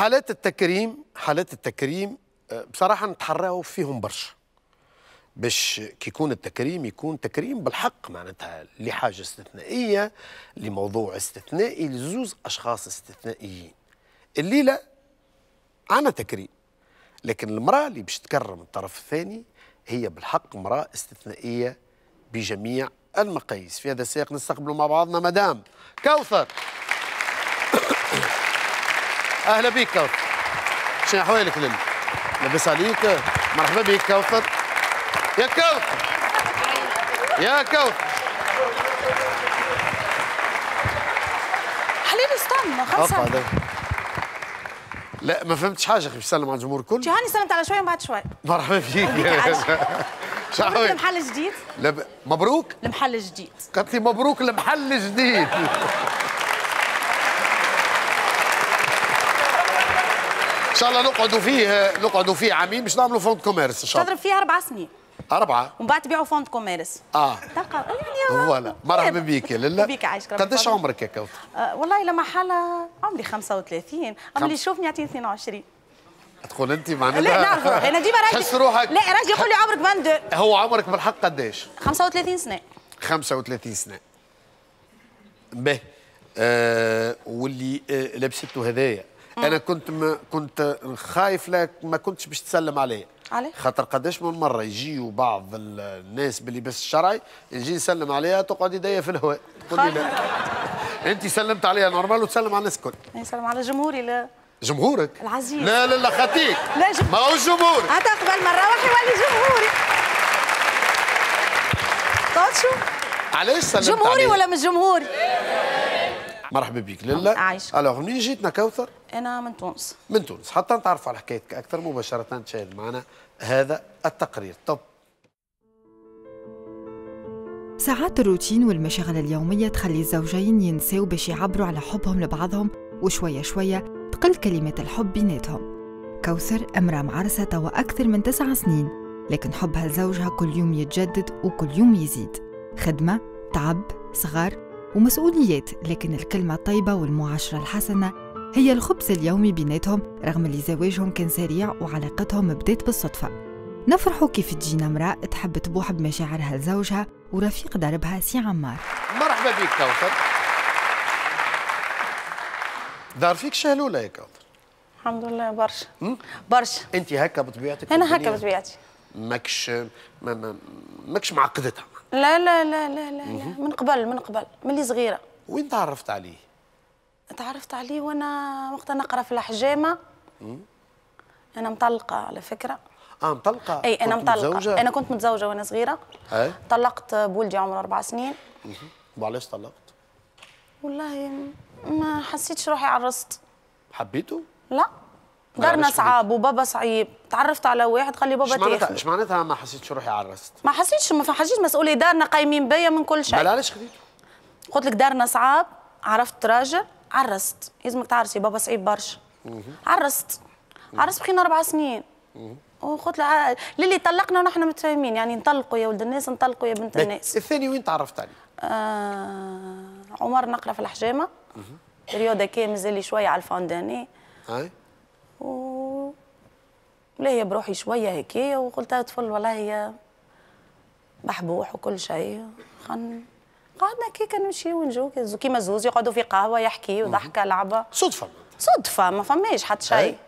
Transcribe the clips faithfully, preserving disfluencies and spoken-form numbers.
حالات التكريم حالات التكريم بصراحة نتحراو فيهم برشا باش كي يكون التكريم يكون تكريم بالحق، معناتها لحاجة استثنائية لموضوع استثنائي لزوز أشخاص استثنائيين. الليلة عنا تكريم، لكن المرأة اللي باش تكرم الطرف الثاني هي بالحق امرأة استثنائية بجميع المقاييس. في هذا السياق نستقبل مع بعضنا مدام كوثر. أهلا بك كوثر. شنو أحوالك لله؟ لاباس عليك؟ مرحبا بك كوثر. يا كوثر يا كوثر حليلي استنى خلص. لا ما فهمتش حاجه. باش تسلم على الجمهور الكل؟ جهاني سلمت على شويه ومن بعد شويه. مرحبا بك. مبروك المحل الجديد. ب... مبروك المحل الجديد. قالت لي مبروك المحل الجديد. ان شاء الله نقعدوا فيه نقعدوا فيه عامين باش نعملوا فوند كوميرس ان شاء الله. تضرب فيه اربع سنين. أربعة ومن بعد تبيعوا فوند كوميرس. اه تلقى يعني فوالا. مرحبا بك يا لله. بيك عايشك. قداش عمرك يا كوثر؟ آه والله لما حالة عمري خمسة وثلاثين، أما اللي يشوفني يعطيني اثنين وعشرين. تقول أنت معناتها؟ لا نعرف روحي، أنا ديما راجل تحس روحك. لا راجل يقول لي عمرك اثنين وعشرين. هو عمرك بالحق قداش؟ خمسة وثلاثين سنة. خمسة وثلاثين سنة. باهي. آه واللي آه لبسته هدايا. أنا كنت ما كنت خايف لك ما كنتش باش تسلم عليا. عليه؟ خاطر قداش من مرة يجيوا بعض الناس باللباس الشرعي نجي نسلم عليها تقعد يديا في الهواء تقول لي لا. أنت سلمت عليها نورمال وتسلم على الناس الكل. يسلم على جمهوري. لا جمهورك؟ العزيز. لا لا لا خطيك. لا جم... ما هو جمهورك. حتى قبل ما نروح يولي جمهوري. طاط شو؟ علاش سلمت جمهوري عليها؟ ولا مش جمهوري؟ مرحبا بك لله. عايش. الوغ منين جيتنا كوثر؟ أنا من تونس. من تونس، حتى نتعرف على حكايتك أكثر مباشرة تشاهد معنا هذا التقرير. طب ساعات الروتين والمشاغل اليومية تخلي الزوجين ينساو باش يعبروا على حبهم لبعضهم، وشوية شوية تقل كلمات الحب بيناتهم. كوثر امرأة معرسة توا أكثر من تسع سنين، لكن حبها لزوجها كل يوم يتجدد وكل يوم يزيد. خدمة، تعب، صغار ومسؤوليات، لكن الكلمة الطيبة والمعاشرة الحسنة هي الخبز اليومي بيناتهم، رغم اللي زواجهم كان سريع وعلاقتهم بدات بالصدفة. نفرحوا كيف تجينا امرأة تحب تبوح بمشاعرها لزوجها ورفيق دربها سي عمار. مرحبا بك كوثر. دار فيك شهلولة يا كوثر. الحمد لله برشا برشا. انت هكا بطبيعتك؟ انا هكا بطبيعتي. ماكش ما ما ماكش معقدتها؟ لا لا لا لا لا, لا. من قبل من قبل من اللي صغيره. وين تعرفت عليه؟ تعرفت عليه وانا وقت نقرا في الحجامه. انا مطلقه على فكره. اه مطلقه؟ اي انا مطلقه. متزوجة؟ انا كنت متزوجه وانا صغيره. اي طلقت بولدي عمره اربع سنين. وعلاش طلقت؟ والله ما حسيتش روحي عرست. حبيته؟ لا دارنا صعاب وبابا صعيب. تعرفت على واحد قال لي بابا تاخذ. ايش معناتها ما حسيتش روحي عرست؟ ما حسيتش ما حسيتش مسؤوليه. دارنا قايمين بيا من كل شيء. لا علاش خذيته؟ قلت لك دارنا صعاب، عرفت راجل، عرست. لازمك تعرسي بابا صعيب برشا. عرست عرست بخينا اربع سنين. وقلت له للي طلقنا ونحن متفاهمين، يعني نطلقوا يا ولد الناس، نطلقوا يا بنت الناس. الثاني وين تعرفت عليه؟ آه عمر نقرا في الحجامه. بريود هكا مازال لي شويه على الفانداني. اي و ليا بروحي شويه هكايا، وقلت له طفل والله هي بحبوح وكل شيء. خن قعدنا كي نمشي ونجو كيما زوز يقعدوا في قهوه يحكي وضحكه لعبه. صدفه صدفه ما فماش حتى شيء.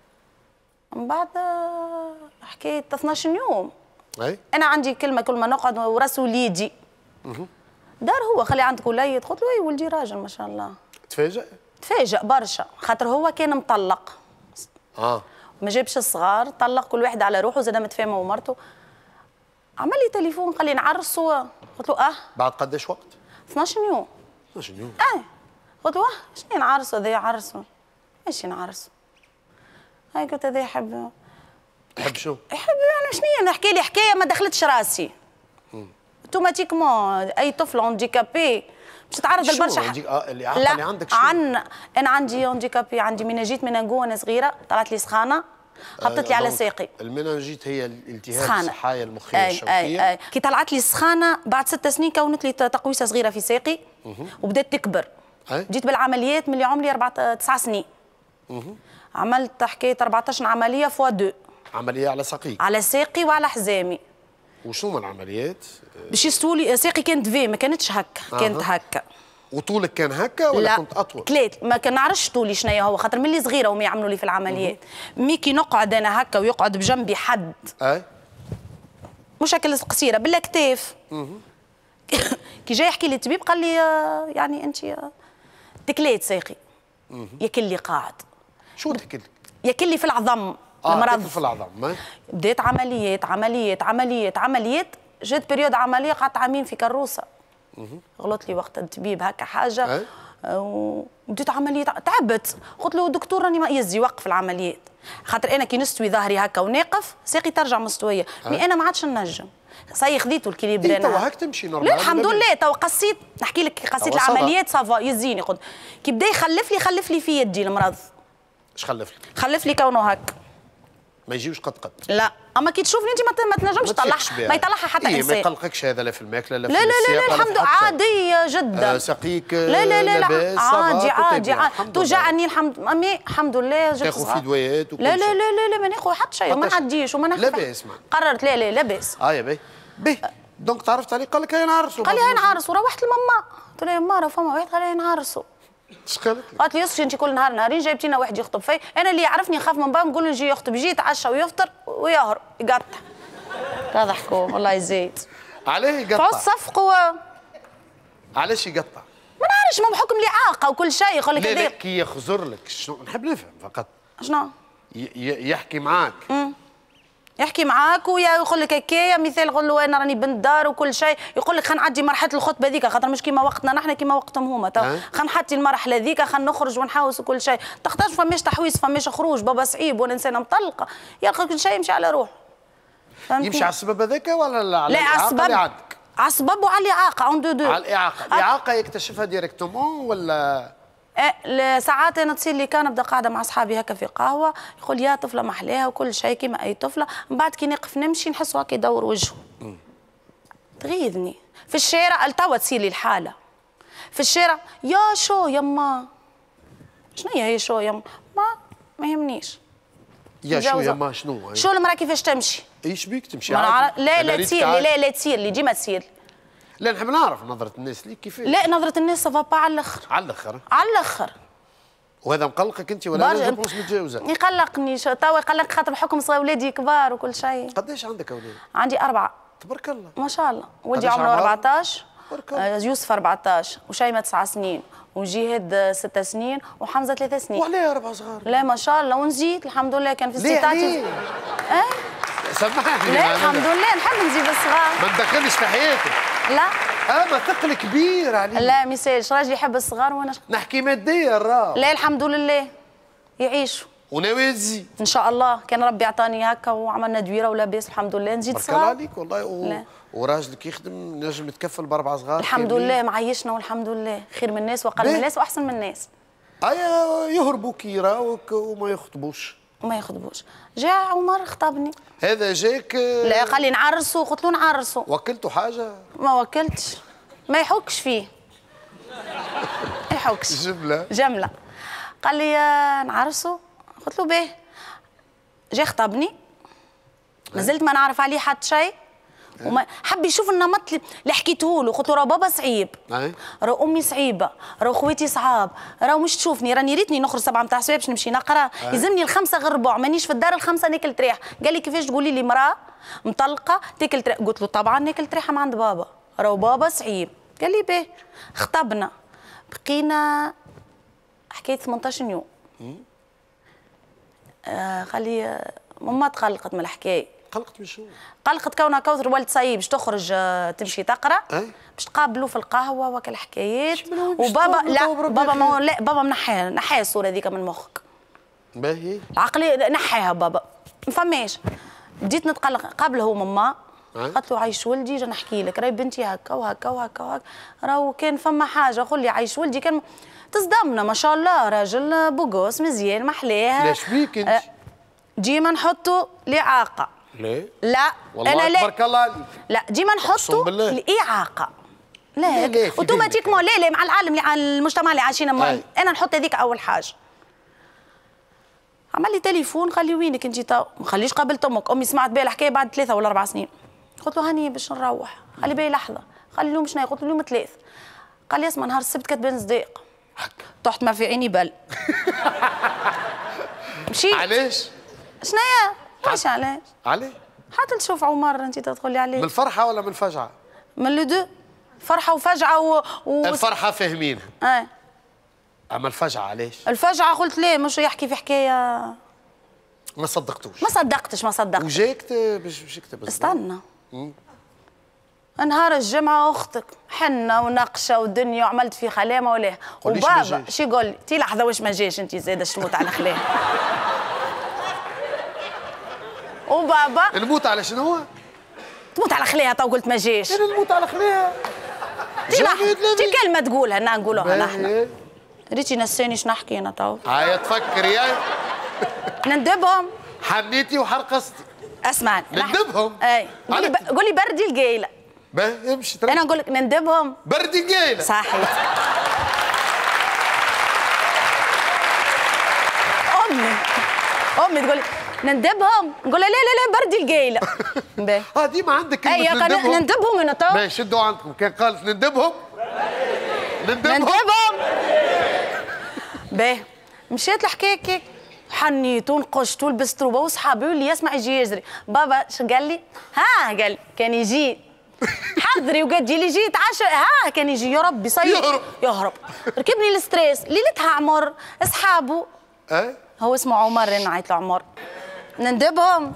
من بعد حكيت اثناش يوم. اي انا عندي كلمه كل ما نقعد وراس وليدي. دار هو خلي عندك وليد. قلت له اي ولدي راجل ما شاء الله. تفاجأ؟ تفاجأ برشا خاطر هو كان مطلق. اه ما جابش الصغار، طلق كل واحد على روحه، زاد متفاهمه ومرته. عمل لي تليفون قال لي نعرسوا. قلت له اه. بعد قداش وقت؟ اثناش يوم. اثناش يوم؟ اه. قلت له اه شنو نعرسوا هذا يعرسوا؟ ايش نعرسوا؟ هاي قلت هذا يحب. تحب شو؟ يحب يعني شنو نحكي لي حكايه ما دخلتش راسي. اوتوماتيكمون اي طفل هانديكابي باش تتعرض لبرشا حاجات. اه اللي عارفه اللي عندك شنو؟ عن انا عندي هانديكابي، عندي مناجيت منانجو وانا صغيره، طلعت لي سخانه هبطت لي على ساقي. المنانجيت هي الالتهاب الصحايه المخيه أي الشوكيه. أي أي. كي طلعت لي السخانه بعد ست سنين كونت لي تقويسه صغيره في ساقي وبدات تكبر. أي. جيت بالعمليات من اللي عمري أربعة تسع سنين. عملت حكايه أربعطاش عمليه فوا دو. عمليه على ساقيك؟ على ساقي وعلى حزامي. وشنو هما العمليات؟ باش يستولي ساقي كانت في ما كانتش هكا، كانت هكا. وطولك كان هكا ولا لا. كنت اطول؟ ثلاث ما كنعرفش طولي شنيا هو، خاطر ملي صغيره وما يعملوا لي في العمليات. مي كي نقعد انا هكا ويقعد بجنبي حد. اي مش هكا قصيره بالاكتاف. كي جاي يحكي لي الطبيب قال لي يعني انت تكليت ساقي. ياكل لي قاعد. شو تاكل؟ ياكل لي في العظم. آه المرض في العظم. بديت عمليات عمليات عمليات عمليات، جات بريود عمليه قعدت عامين في كروسه. غلط لي وقت الطبيب هكا حاجه وبديت عمليات تعبت. قلت له دكتور راني ما يزي وقف العمليات، خاطر انا كي نستوي ظهري هكا وناقف ساقي ترجع مستويه. مي انا ما عادش نجم صاي خذيته الكليبر. إيه توا هاك تمشي نورمال؟ لا الحمد لله توا قصيت نحكي لك قصيت العمليات صافا يزيني. قلت كي بدا يخلف لي خلف لي في يدي المرض. اش خلف لك؟ خلف لي كونه هك ما يجيوش قد قد. لا اما كي تشوفني انت ما تنجمش تطلعها، ما يطلعها حتى إيه انسان. ما يقلقكش هذا لا في الماكله لا في لا لا لا, لا الحمد لله عاديه جدا. آه سقيك لا لا لا, لا عادي عادي عادي توجعني الحمد لله الحمد لله. تاخذ في دوايات وكل لا لا لا لا لا ما ناخذ حتى شيء وما نعديش وما ناخذ. لا باس قررت لا لا لا باس. اه يا باهي باهي دونك تعرفت عليه قال لك هيا نعرسوا. قال لي هيا نعرسوا. روحت لماما قلت لها يا ماما راه فما واحد قال لي نعرسوا. اش قالت لك؟ قالت لي يسكت انت كل نهار نهارين جايبتينا واحد يخطب فيا. انا اللي يعرفني نخاف من بابا نقول له يجي يخطب يجي يتعشى ويفطر ويهرب يقطع. تضحكوا والله يزيد. عليه يقطع؟ فعود صفقوا. علاش يقطع؟ ما نعرفش ما بحكم الاعاقه وكل شيء يقول لك هذا. لا كي يخزر لك شنو نحب نفهم فقط. شنو؟ يحكي معاك. امم يحكي معاك ويا يقول لك هكايا مثال يقول له انا راني بنت دار وكل شيء يقول لك خلينا نعدي مرحله الخطبه هذيك خاطر مش كيما وقتنا نحن كيما وقتهم هما. خلينا نحطي المرحله هذيك خلينا نخرج ونحوس وكل شيء. تختارش فماش تحويس فماش خروج. بابا صعيب وانا انسانه مطلقه يلقى كل شيء يمشي على روحه. يمشي على السبب هذاك ولا على لا على السبب اللي عندك؟ على السبب وعلى الاعاقه اون دو دو. على الاعاقه. الاعاقه يكتشفها ديريكتومون ولا؟ أه ساعات انا تصير لي كان نبدا قاعده مع اصحابي هكا في قهوه يقول يا طفله محلاها وكل شيء كيما اي طفله. من بعد كي نقف نمشي نحسه هكا يدور وجهه. تغيظني في الشارع. توا تصير لي الحاله في الشارع يا شو يما. شنو هي شو يما؟ ما ما يهمنيش. يا شو يما شنو؟ شو المراه كيفاش تمشي؟ ايش بيك تمشي عادي؟ لا لا تصير لي لا لا تصير لي ديما تصير لي. لا نحب نعرف نظرة الناس ليك كيفاش؟ لا نظرة الناس سافا با على الاخر. على الاخر؟ على الاخر. وهذا مقلقك انت ولا لا مش متجاوزة؟ يقلقني توا يقلق خاطر بحكم صغار ولادي كبار وكل شيء. قداش عندك اولاد؟ عندي أربعة. تبارك الله. ما شاء الله. ولدي عمره أربعطاش. آه يوسف أربعطاش وشيماء تسع سنين وجهاد ست سنين وحمزة ثلاث سنين. وعليه أربعة صغار؟ لا ما شاء الله ونزيد الحمد لله كان في استطاعتي. ليه ليه؟ اه سامحني. لا الحمد لله نحب نزيد الصغار. ما تدخلش في حياتك. لا اما ثقل كبير عليك. لا ميسالش راجلي يحب الصغار وانا نحكي ماديا الراه. لا الحمد لله يعيشوا. وناوي تزيد؟ ان شاء الله كان ربي عطاني هكا وعملنا دويره ولاباس الحمد لله نزيد صغار. بارك الله عليك والله. و... وراجلك يخدم نجم يتكفل باربع صغار. الحمد لله معيشنا والحمد لله خير من الناس واقل من الناس واحسن من الناس. ايا يهربوا كيرا وما يخطبوش. ما يخطبوش. جاء عمر خطبني. هذا جاك؟ لا قال لي نعرسوا قلت له نعرسوا. وكلته حاجه؟ ما وكلتش ما يحكش فيه. ما يحكش. جمله جمله. قال لي نعرسوا قلت له باهي. جا خطبني مازلت ما نعرف عليه حتى شيء وما حب يشوف النمط اللي حكيته له. قلت له راه بابا صعيب راه امي صعيبه راه خواتي صعاب راه مش تشوفني راني ريتني نخرج سبعه نتاع سوايع باش نمشي نقرا يلزمني الخمسه غير ربع مانيش في الدار الخمسه ناكل تريح. قال لي كيفاش تقولي لي مراه مطلقه تاكل تريح؟ قلت له طبعا ناكل تريحه من عند بابا راه بابا صعيب. قال لي باهي. خطبنا بقينا حكايه ثمنطاش يوم. آه قال لي ماما تقلقت من الحكايه. قلقت من شنو؟ قلقت كونها كوثر ولد صعيب باش تخرج تمشي تقرا أي؟ باش تقابلوا في القهوه وكل الحكايات. وبابا لا بابا ما لا بابا منحيها نحيها الصوره هذيك من مخك. باهي. العقليه نحيها بابا ما فماش. بديت نتقلق قبل هو ماما قالت له عايش ولدي جا نحكي لك راهي بنتي هكا وهكا وهكا وهكا راهو كان فما حاجه قول لي عايش ولدي كان تصدمنا ما شاء الله راجل بوغوس مزيان محلاه. لاش بيك انت؟ ديما نحطوا الاعاقه. ليه؟ لا والله انا لا تبارك الله عليك. لا ديما نحطوا الاعاقه. لا لا اوتوماتيكمون لا لا مع العالم اللي على المجتمع اللي عايشين انا نحط هذيك اول حاجه. عمل لي تليفون قال لي وينك انت تو؟ ما خليش قابلت امك، امي سمعت بها الحكايه بعد ثلاثه ولا اربع سنين. قلت له هاني باش نروح، قال لي باهي لحظه، قال لي اليوم شنو؟ قلت له اليوم ثلاث. قال لي اسمع نهار السبت كتبان صديق. طحت ما في عيني بل. مشيت. علاش؟ شنيا؟ علاش علاش؟ عليه؟ حتى تشوف عمر انت تدخل لي عليه. من الفرحه ولا من الفجعه؟ من لو دو، فرحه وفجعه و, و... الفرحه فاهمينها. اه اما الفجعه علاش؟ الفجعه قلت ليه مش يحكي في حكايه. ما صدقتوش. ما صدقتش ما صدقتش. وجاك باش باش يكتب استنى. نهار الجمعة أختك حنة ونقشة ودنيا وعملت في خلامة وليه وبابا شي يقول لي تي لحظة واش ما جاش أنت زايدة تموت على خلاه. وبابا نموت على شنو؟ تموت على خليها تو قلت ما جاش. انا نموت على خليها. تي لحظة تي كلمة تقولها انا نقولوها نحن. ريتي نساني شنو نحكي أنا تو. هاي تفكري يا نندبهم. حنيتي وحرقصتي. اسمعني ندبهم. اي قولي قولي بردي القيلة. باهي امشي انا نقول لك نندبهم. بردي القيلة. صحيح. امي امي تقول لي نندبهم، نقول لها لا لا لا بردي القيلة. باهي اه ديما عندك كلمة اي نندبهم. نندبهم انا تو. باهي شدوا عندكم كان قالت نندبهم. نندبهم. نندبهم. باهي مشيت الحكاية كيك حنيت ونقشت ولبست روبه وصحابي واللي يسمع يجي يجري. بابا شو قال لي؟ ها قال لي كان يجي حضري وقال لي يجي يتعشى. ها كان يجي يا ربي صير يهرب يهرب. ركبني الستريس ليلتها عمر اصحابه. اه هو اسمه عمر انا عيط له عمر. نندبهم.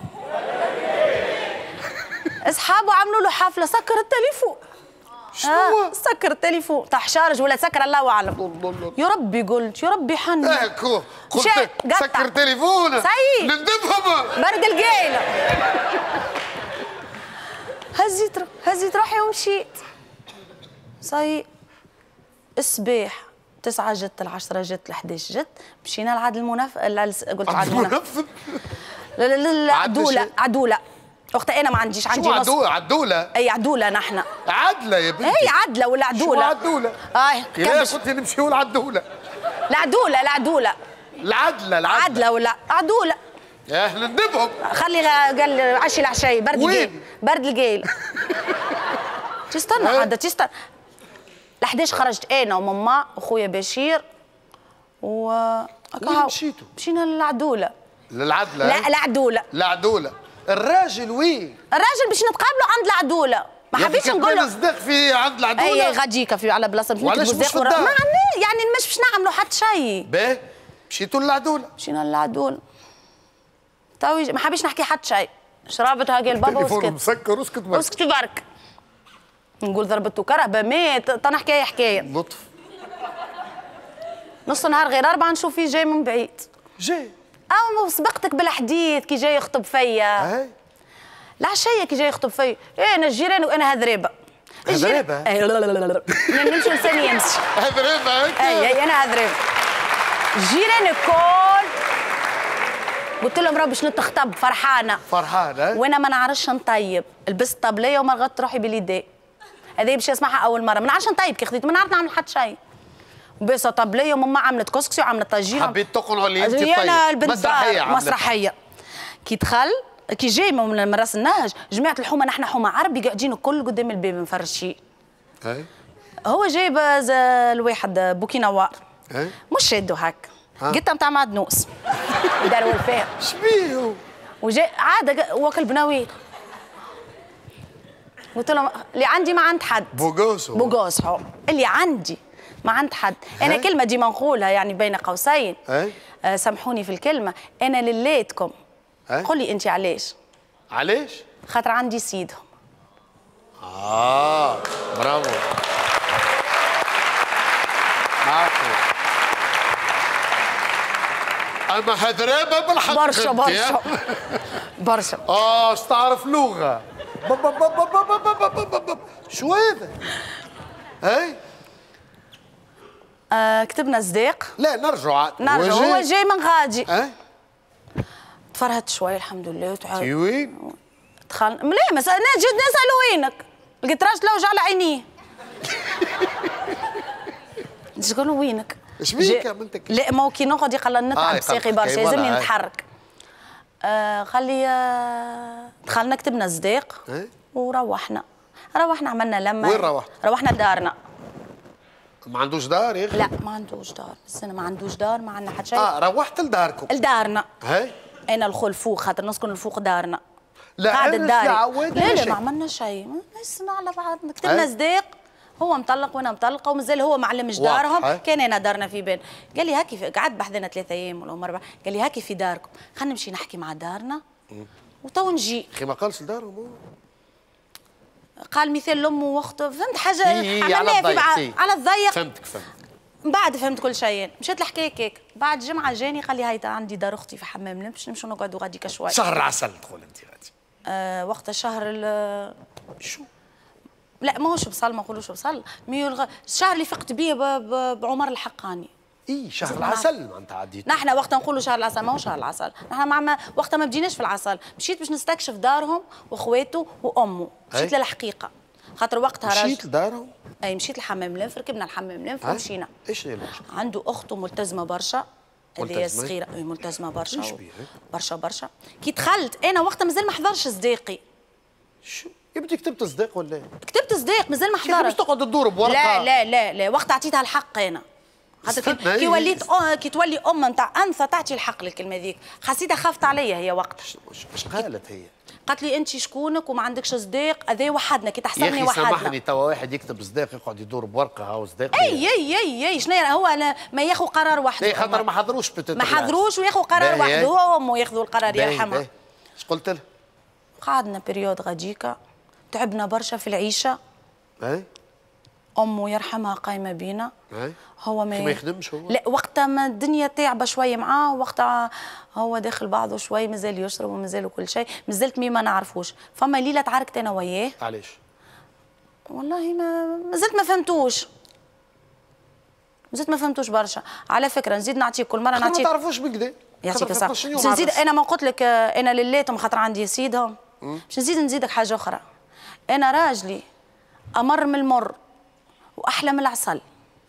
اصحابه عملوا له حفله سكر التليفون. شنو؟ آه سكر التليفون طاح شارج ولا سكر الله اعلم. يا ربي قلت يا ربي حني. اكو قلت سكر تليفونه. صحيح نندبهم. برد القيله. هزيت هزيت روحي ومشيت. صحيح الصباح تسعة جت، العشرة جت، الحداش جت، مشينا لعاد المنف قلت عاد المنف لا لا لا عدولة عدولة اختي انا ما عنديش عندي نص. شو عدولة؟ اي عدولة نحن عدلة يا بنتي. اي عدلة ولا عدولة؟ شو عدولة؟ اي لا كنت نمشيو العدولة. العدولة العدولة العدلة العدلة عدلة ولا عدولة. اه ندبهم. خلي قال عشي العشاي برد القيل برد القيل. تستنى عاد تستنى. الحداش خرجت انا وماما واخويا بشير و وين مشيتوا؟ مشينا للعدولة. للعدلة؟ لا العدولة. العدولة. الراجل وين؟ الراجل باش نتقابلوا عند العدولة. ما حبيتش نقول له صدق في عند العدولة. اي غاديكا في على بلاصه باش نكتبوا صدق ورا ما يعني مش باش نعملوا حتى شيء. باهي مشيتوا للعدولة. مشينا للعدولة. تو ما حبيتش نحكي حتى شيء. شربتها قال بابا وسكت. تليفون مسكر واسكت برك. اسكت برك. نقول ضربته كرهبه مات طنا حكايه حكايه. لطف. نص نهار غير أربعة نشوف فيه جاي من بعيد. جاي. أو سبقتك بالحديث كي جاي يخطب فيا. أي. العشية كي جاي يخطب فيا، إيه أنا الجيران وأنا هذريبة. هذريبة؟ أي لا لا لا لا لا نمشي لساني يمشي. هذريبة هيك؟ أي أي أنا هذريبة. الجيران الكل قلت لهم راه باش نتخطب فرحانة. فرحانة؟ وأنا ما نعرفش نطيب، لبست طبلية ومرغت روحي باليدين. هذه باش نسمعها أول مرة، ما نعرفش نطيب كي خديت، ما نعرف نعمل حتى شيء. بس طبليه وماما عملت كسكسي وعملت طاجين. حبيت تقنعوا اللي انت طيب. مسرحيه مسرحيه. كي دخل كي جاي من راس النهج جماعه الحومه نحن حومه عربي قاعدين الكل قدام الباب مفرشين. اي هو جايب الواحد بوكينوار. اي مش شادو هكا قطه نتاع معدنوس داروا الفيها. شبيه؟ وجاي عاد واكل بناويل. قلت لهم اللي عندي ما عند حد. بوغوسو بوغوسو اللي عندي ما عند حد. انا هي؟ كلمه ديما نقولها يعني بين قوسين. آه سامحوني في الكلمه، انا لليتكم. قل لي انت علاش؟ علاش؟ خاطر عندي سيدهم. اه برافو. معقول. اما هذرابه بالحق برشا برشا برشا. اه تعرف لغه. شو هذا؟ هاي آه كتبنا صديق. لا نرجع نرجع هو جاي من غادي. اه تفرهدت شوي الحمد لله وتعال. تي وين؟ دخل لا ما انا جيت نسال وينك؟ لقيت راجل وجع على عينيه. تقول له وينك؟ ايش بيك عملتك؟ لا ما هو كي نقعد يقال نتعب آه ساقي برشا يلزمني نتحرك. آه خلي آه دخلنا كتبنا صديق إيه؟ وروحنا روحنا عملنا لما وين روحت؟ روحنا لدارنا. ما عندوش دار يا اخي؟ لا ما عندوش دار، السنه ما عندوش دار، ما عندنا حتى شيء. اه روحت لداركم؟ لدارنا. هاي انا الخل فوق خاطر نسكن الفوق دارنا. لا قاعدة داري. لا لا ما عملنا شيء، نسنا على بعض كتبنا صديق، هو مطلق وانا مطلقه ومازال هو معلمش دارهم، كان انا دارنا في بين. قال لي هاكي قعد بحذنا ثلاثة ايام ولا اربعه، قال لي هاكي في داركم، خلينا نمشي نحكي مع دارنا وتو نجي. اخي ما قالش لدارهم؟ قال مثال لامه واخته، فهمت حاجه عملناها في بعض على الضيق. فهمتك فهمت. من بعد فهمت كل شيء، مشيت الحكايه كيك، بعد جمعه جاني قال لي هاي عندي دار اختي في حمام لمش نمشوا نقعدوا غاديك شوي. شهر العسل تقول انت غادي. آه وقت شهر ال شو؟ لا ماهوش بصل، ما نقولوش بصل، ميو الشهر اللي فقت بيه بعمر الحقاني. اي شهر العسل معناتها عديت. نحن وقتها نقولوا شهر العسل، ماهو شهر العسل، نحن مع وقتها ما بديناش في العسل، مشيت باش نستكشف دارهم واخواته وامه، مشيت للحقيقه، خاطر وقتها راجل. مشيت لدارهم؟ اي مشيت الحمام لنف، ركبنا الحمام لنف ومشينا. ايش هي المشكله؟ عنده اخته ملتزمه برشا، هذه صغيره ملتزمه برشا و... برشا برشا. كي دخلت انا وقتها مازال ما حضرش صديقي. شو؟ يبدي كتبت صديق ولا ايه؟ كتبت صديق مازال ما حضرش. كيف تقعد تدور بورقه؟ لا لا لا لا وقت اعطيتها الحق انا. خاطر كي وليت أو... كي تولي ام نتاع انثى تعطي الحق للكلمه ذيك، حسيتها خافت عليا هي وقتها. ايش قالت هي؟ قالت لي انت شكونك وما عندكش صديق، هذا وحدنا كي تحسبني وحدنا. يا اخي سامحني توا واحد يكتب صديق يقعد يدور بورقه هاو صديق. اي اي اي اي شنو هو ما ياخذ قرار وحده. اي خاطر ما حضروش ما حضروش وياخذ قرار وحده، هو وامه ياخذوا القرار يرحمها. ايش قلت له؟ قعدنا بريود غاديكا تعبنا برشا في العيشه. اي امه يرحمها قايمه بينا. اي هو ما ما يخدمش هو؟ لا وقتها ما الدنيا تعبه شويه معاه، وقتها هو داخل بعضه شوي، مازال يشرب ومازال كل شيء، مازلت مي ما نعرفوش. فما ليله تعاركت انا وياه. علاش؟ والله ما مازلت ما فهمتوش، مازلت ما فهمتوش برشا. على فكره نزيد نعطيك كل مره نعطيك. ما تعرفوش بكدا يعطيك الصحه. باش نزيد انا ما قلت لك انا ليلاتهم خاطر عندي سيدهم، باش نزيد نزيدك حاجه اخرى. انا راجلي امر من المر واحلى من العسل.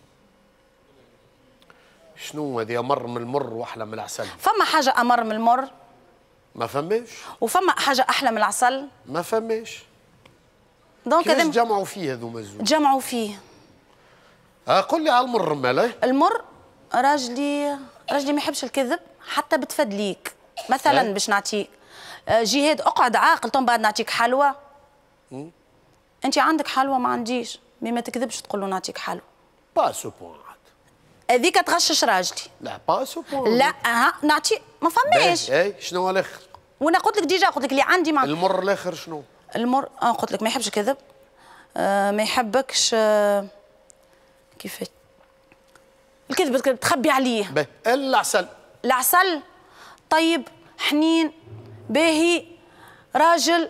شنو هذه امر من المر واحلى من العسل؟ فما حاجه امر من المر؟ ما فماش. وفما حاجه احلى من العسل؟ ما فماش. دونك كيفاش جمعوا فيه هذوما الزوج؟ جمعوا فيه. اه قول لي على المر ماله؟ المر راجلي راجلي ما يحبش الكذب حتى بتفدليك. مثلا باش نعطيك جهاد اقعد عاقل تو بعد نعطيك حلوى. انت عندك حلوى ما عنديش، مي ما تكذبش تقول له نعطيك حلوى. با سو بوان هذيك تغشش راجلي. لا با سو بوان. لا ها نعطي ما فماش. اي شنو هو الاخر؟ وانا قلت لك ديجا قلت لك اللي عندي مع المر الاخر شنو؟ المر اه قلت لك ما يحبش الكذب، آه ما يحبكش آه كيفاش الكذب تخبي عليه. باهي العسل. العسل طيب حنين باهي راجل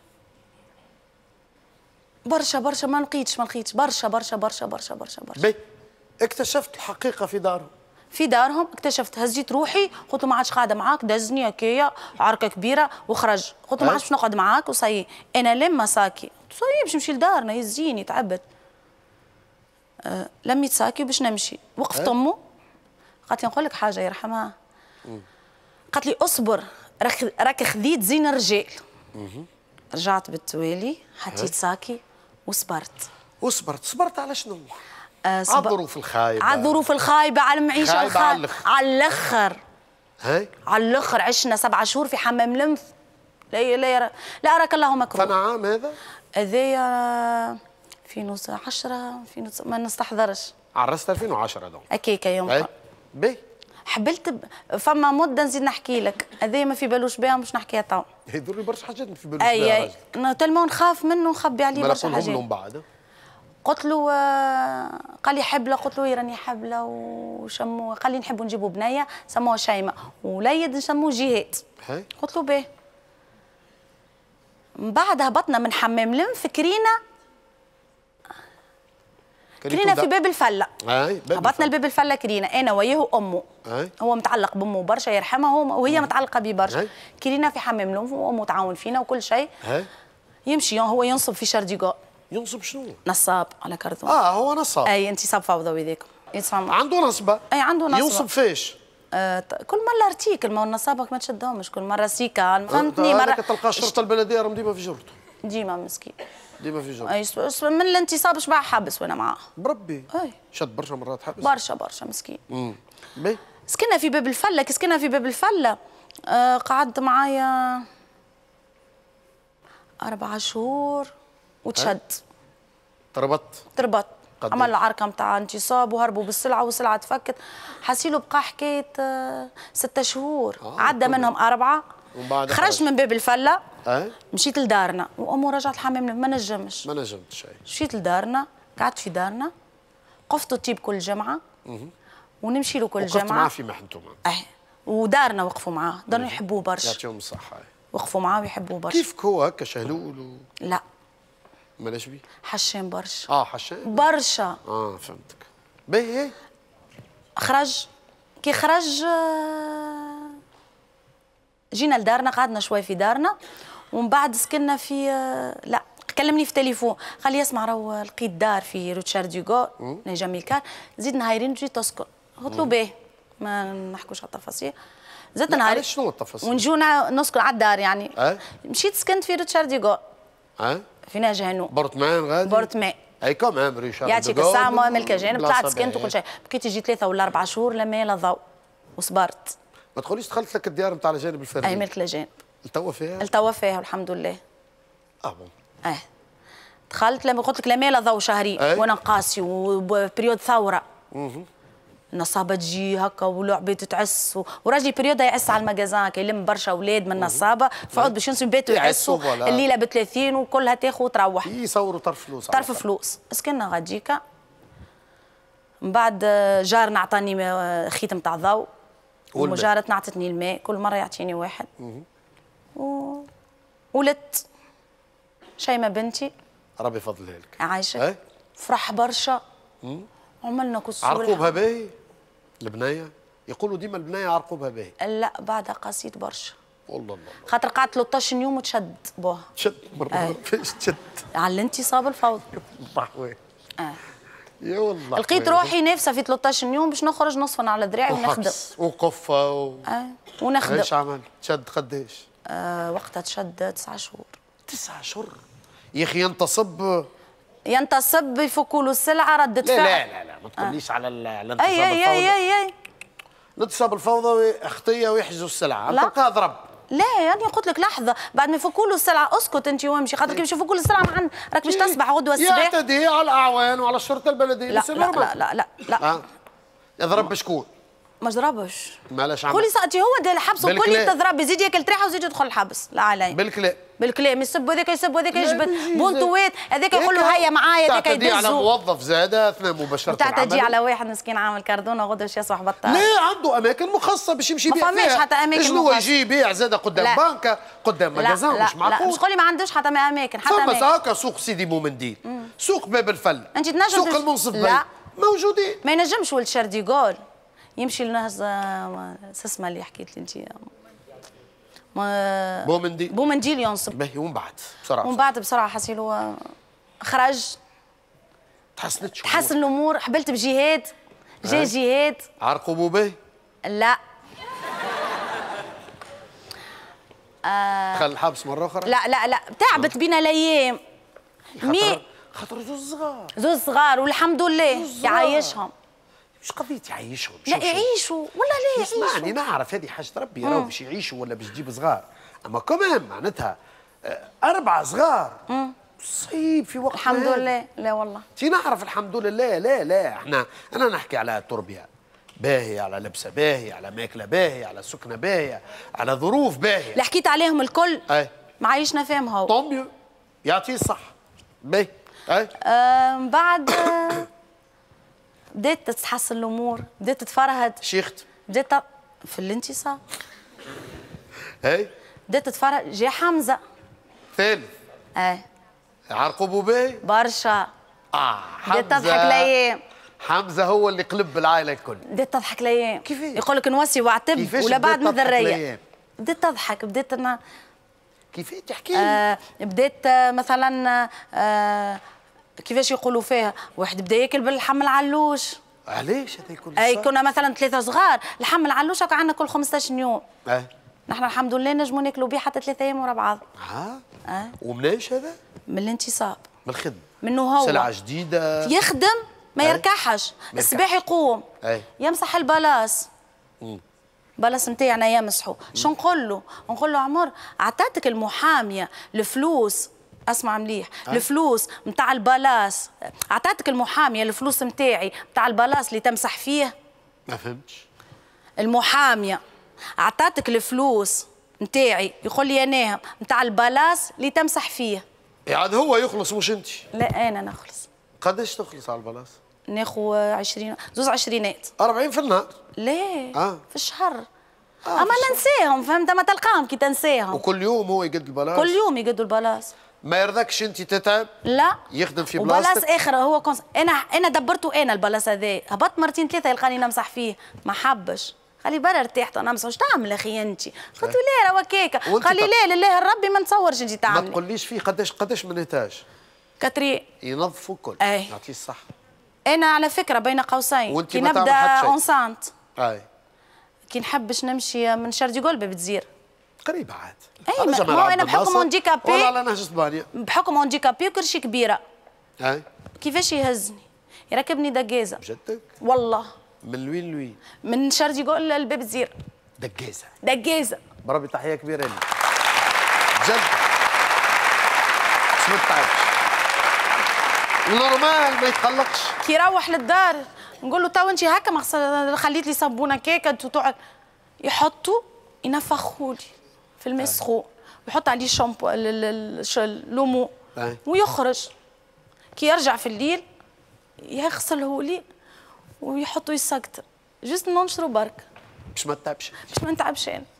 برشا برشا ما لقيتش ما لقيتش برشا برشا برشا برشا برشا برشا. باهي اكتشفت الحقيقه في دارهم. في دارهم اكتشفت، هزيت روحي قلت له ما عادش قاعده معاك، دزني هكايا عركه كبيره وخرج، قلت له ما عادش باش نقعد معاك وصي. انا لما ساكي صي باش نمشي لدارنا يزيني تعبت. أه لميت ساكي وباش نمشي، وقفت امه قالت لي نقول لك حاجه يرحمها، قالت لي اصبر راك خذيت زين الرجال. رجعت بالتوالي حطيت ساكي وصبرت. وصبرت صبرت على شنو؟ آه على الظروف الخايبه. على الظروف الخايبه، على المعيشه الخايبه على الاخر. هاي على الاخر عشنا سبعة شهور في حمام لمف. لا لا لا اراك الله مكروه. فانا عام هذا؟ هذايا ألفين وعشرة ألفين ما نستحضرش. عرست ألفين وعشرة دونك. هكاكا يوم. هاي باهي حبلت ب... فما مده نزيد نحكي لك، هذايا ما في بالوش بها مش نحكيها تو. يدور لي برشا حاجات ما في بالوش بها. اي اي اي تلمو نخاف منه نخبي عليه برشا حاجات. لهم بعد. قلت له آه قال لي حبله، قلت له راني حبله وشموه، قال لي نحبوا نجيبوا بنيه سموها شيماء وليد نسموه جهاد. قلت له باهي. من بعد هبطنا من حمام لمف كرينا كرينا في باب الفله. اي هبطنا لباب الفله كرينا انا وياه وامه. أي. هو متعلق بامه برشا يرحمها وهي متعلقه بيه برشا. كرينا في حمام لمف وامه تعاون فينا وكل شيء. يمشي هو ينصب في شرديقو. ينصب شنو؟ نصاب على كرتون. اه هو نصاب. اي انت صاب فوضوي ذاك. يسمع. عنده نصبه. اي عنده نصبه. ينصب فيش؟ آه كل مره ارتيكل، ما هو النصابك ما تشدهمش، كل مره سيكا فهمتني. مره تلقى الشرطه البلديه راهم ديما في جرته. ديما مسكين. ديما في جرته. اي من الانتصاب شبع حبس وانا معاه. بربي. اي شد برشا مرات حبس. برشا برشا مسكين. امم باهي. سكننا في باب الفله، كي سكننا في باب الفله آه قعد معايا أربعة شهور وتشد. تربط. تربط. عمل عركه نتاع انتصاب وهربوا بالسلعه والسلعه تفكت، حسيلو بقى حكايه آه ستة شهور. آه عدى منهم أربعة. ومن خرجت من باب الفله. أه؟ مشيت لدارنا وامو رجعت الحمام ما نجمش. ما نجمتش. مشيت لدارنا، قعدت في دارنا، قفت الطيب كل جمعه. مه. ونمشي له كل جمعه. وقفت معاه في محنته. اه ودارنا وقفوا معاه، دارنا يحبوه برشا. يعطيهم الصحة. وقفوا معاه ويحبوه برشا. كيف هو هكا شهلول و... لا. مالاش بيه؟ حشام برشا. اه حشام برشا. اه فهمتك. باهي. خرج كي خرج جينا لدارنا، قعدنا شوي في دارنا، ومن بعد سكننا في لا كلمني في تليفون قال لي اسمع راهو لقيت دار في روتشار ديغو جميل كان، زيد نهارين تجي تسكن. قلت له باهي ما نحكوش على التفاصيل. زدت نهارين. شنو التفاصيل؟ ونجونا نسكن على الدار يعني. أه؟ مشيت سكنت في روتشار ديغو. اه في ناجهنو. بورتمان غادي؟ بورتمان. اي كمان ريشارد يعطيك الساعة ملك جانب، طلعت سكنت وكل شيء، بقيت يجي ثلاثة ولا أربع شهور لما لا ضوء وصبرت. ما تقوليش دخلت لك الديار نتاع الجانب الفردي؟ اي ملك الجانب. التوا فيها؟ التوا فيها والحمد لله. اه بون. اه دخلت لما قلت لك لما لا ضوء شهرين وانا قاسي وبريود ثورة. اها النصابة تجي هكا والعباد تعس و... وراجلي بريود يعس على المجازان كي يلم برشا اولاد من النصابة، فعود باش ينسوا بيتو يعسوا الليلة ب ثلاثين وكلها تاخذ وتروح. يصوروا طرف فلوس. طرف فلوس، سكننا غاديكا. من بعد جارنا عطاني خيط نتاع ضوء وجارتنا عطتني الماء، كل مرة يعطيني واحد. و... ولدت شيمة بنتي ربي يفضلها لك. عايشة فرح برشا. عملنا كسول. عرقوبها باهي البنايه؟ يقولوا ديما البنايه عرقوبها باهي. لا بعدها قاسيت برشا. والله الله. خاطر قعدت ثلاثة عشر يوم وتشد بوها. تشد مرة فاش تشد؟ على الانتصاب الفوضى. الله وين. اه يا والله لقيت روحي نافسه في ثلاثة عشر يوم باش نخرج نصفن على دراعي ونخدم. وقفه و... اه ونخدم. ايش عمل؟ تشد قداش؟ آه وقتها تشد تسعة شهور. تسعة شهور؟ يا اخي ينتصب ينتصب يفكوا له السلعه ردة فعل. لا لا لا ما تقوليش آه. على الانتصاب أي أي الفوضى. اي اي اي الانتصاب الفوضوي خطيه ويحجزوا السلعه، تلقاه ضرب. لا يعني قلت لك لحظه بعد ما يفكوا له السلعه اسكت انت وامشي، خاطر كي باش يفكوا له السلعه معن راك باش تصبح غدوه الصباح. يعتدي على الاعوان وعلى الشرطه البلديه. لا لا لا لا لا, لا. آه. يضرب بشكون؟ ما ضربش. مالاش عمل؟ قولي ساعتي هو دار الحبس وكل تضرب يزيد ياكل تريحه ويزيد يدخل الحبس. لا علي بالكلام بالكلام يسب هذاك يسب هذاك يجبد بونتوات هذاك يقول له هيا معايا هذاك يدزو. تعتدي على موظف زاد اثناء مباشره العمل. تعتدي على واحد مسكين عامل كاردونه غدوه باش يصبح بطال. لا عنده اماكن مخصصه باش يمشي يبيع فيها. ما فماش حتى اماكن شنو هو يجي يبيع زاد قدام بنكه قدام مجازان مش معقول. لا مش تقولي ما عندوش حتى اماكن حتى اماكن. فما هكا سوق سيدي بومنديل، سوق باب الفل، انت تنجم سوق المنصف لا موجودين. ما ينجمش ولد شرديغول يمشي لناس اسمها اللي حكيت لي انت ما بومنديل بومنديل ينصب. باهي ومن بعد بسرعه ومن بعد بسرعه حسيلو خرج تحسنت تحسن الامور. حبلت بجهاد جا جهاد. عرقوا باهي؟ لا آه دخل الحبس مره اخرى؟ لا لا لا تعبت بينا الايام. مي خاطر زوز صغار زوز صغار والحمد لله يعيشهم. مش قضيه يعيشهم، لا يعيشوا ولا لا يعيشوا. اسمعني نعرف هذه حاجه ربي راهو باش يعيشوا ولا باش تجيب صغار، اما كمان معناتها اربعه صغار صعيب في وقت الحمد لله. لا والله تي نعرف الحمد لله. لا لا احنا انا نحكي على تربيه باهيه، على لبسه باهيه، على ماكله باهيه، على سكنه باهيه، على ظروف باهيه اللي حكيت عليهم الكل. اي معايشنا فيهم هو طوميو يعطيه الصح باهي. اي آه بعد بدات تتحسن الامور، بدات تتفرهد. شيخت بدات في الانتصاب. اي بدات تتفرهد. جا حمزه ثالث. اي عرقوبوا باهي برشا. اه حمزه بدات تضحك الايام. حمزه هو اللي قلب العائله الكل. بدات تضحك الايام. كيفاش؟ يقول لك نوصي واعتب ولا بعد من ذريه. بدات تضحك بدات انا كيفاش تحكي لي؟ آه بدات آه مثلا آه كيفاش يقولوا فيها واحد بدا ياكل باللحم العلوش علاش هذا يكون اي صار؟ كنا مثلا ثلاثه صغار، لحم العلوشه كان عندنا كل خمسطاش يوم. اه نحن الحمد لله نجموا ناكلوا بيه حتى ثلاثة ايام ورا بعض. ها اه ومناش هذا؟ من الانتصاب. من الخدمه. منه هو سلعه جديده يخدم ما أي. يركحش، الصباح يقوم أي. يمسح البلاص. مم. بلاص نتاعنا يمسحوا، شو نقول له؟ نقول له عمر عطاتك المحاميه الفلوس، اسمع مليح، أي. الفلوس نتاع البلاص، عطاتك المحاميه الفلوس نتاعي نتاع البلاص اللي تمسح فيه؟ ما فهمتش. المحاميه عطاتك الفلوس نتاعي، يقول لي انا نتاع البلاص اللي تمسح فيه. يعني هو يخلص مش انت؟ لا انا نخلص. قداش تخلص على البلاص؟ ناخذ عشرين زوز عشرينات. أربعين في النهار؟ ليه؟ آه. في الشهر. آه اما ننساهم، فهمت؟ ما تلقاهم كي تنساهم. وكل يوم هو يقد البلاص؟ كل يوم يقدوا البلاص. ما يرضاكش انت تتعب؟ لا يخدم في بلاصتك؟ وبلاص اخر هو كونس... انا انا دبرته انا البلاص هذا، هبط مرتين ثلاثه يلقاني نمسح فيه، ما حبش. خلي برا ارتحت انا نمسح، واش تعمل اخي انت؟ قلت له لا راه هكاكا، قال لي لا لله ربي ما نتصورش انت تعمل. ما تقوليش فيه قداش قداش من ايتاج؟ كتري ينظفوا الكل. اي يعطيه الصحة. انا على فكرة بين قوسين وانت كي ما نبدا تعمل حتى شيء. اونسانت اي كي نحب باش نمشي من شردي قلبي بتزير قريبة عاد. اي ما هو انا بحكم هانديكابي ولا على نهج اسبانيا. بحكم هانديكابي وكرشي كبيرة. اي كيفاش يهزني؟ يركبني دقازة. بجدك؟ والله. من لوين لوين؟ من شردي قول لباب الزير. دقازة. دقازة. بربي تحية كبيرة لي. جد. بس ما تتعبش. نورمال ما يتقلقش. كي يروح للدار نقول له تو انت هكا ما خليت لي صابونه كيكه تقعد، يحطوا ينفخوا لي في الماء السخون ويحط عليه شامبو لومو ويخرج. كي يرجع في الليل يغسله لي ويحطوا يسكتر جست ننشروا برك باش ما تتعبش. باش ما نتعبش انا.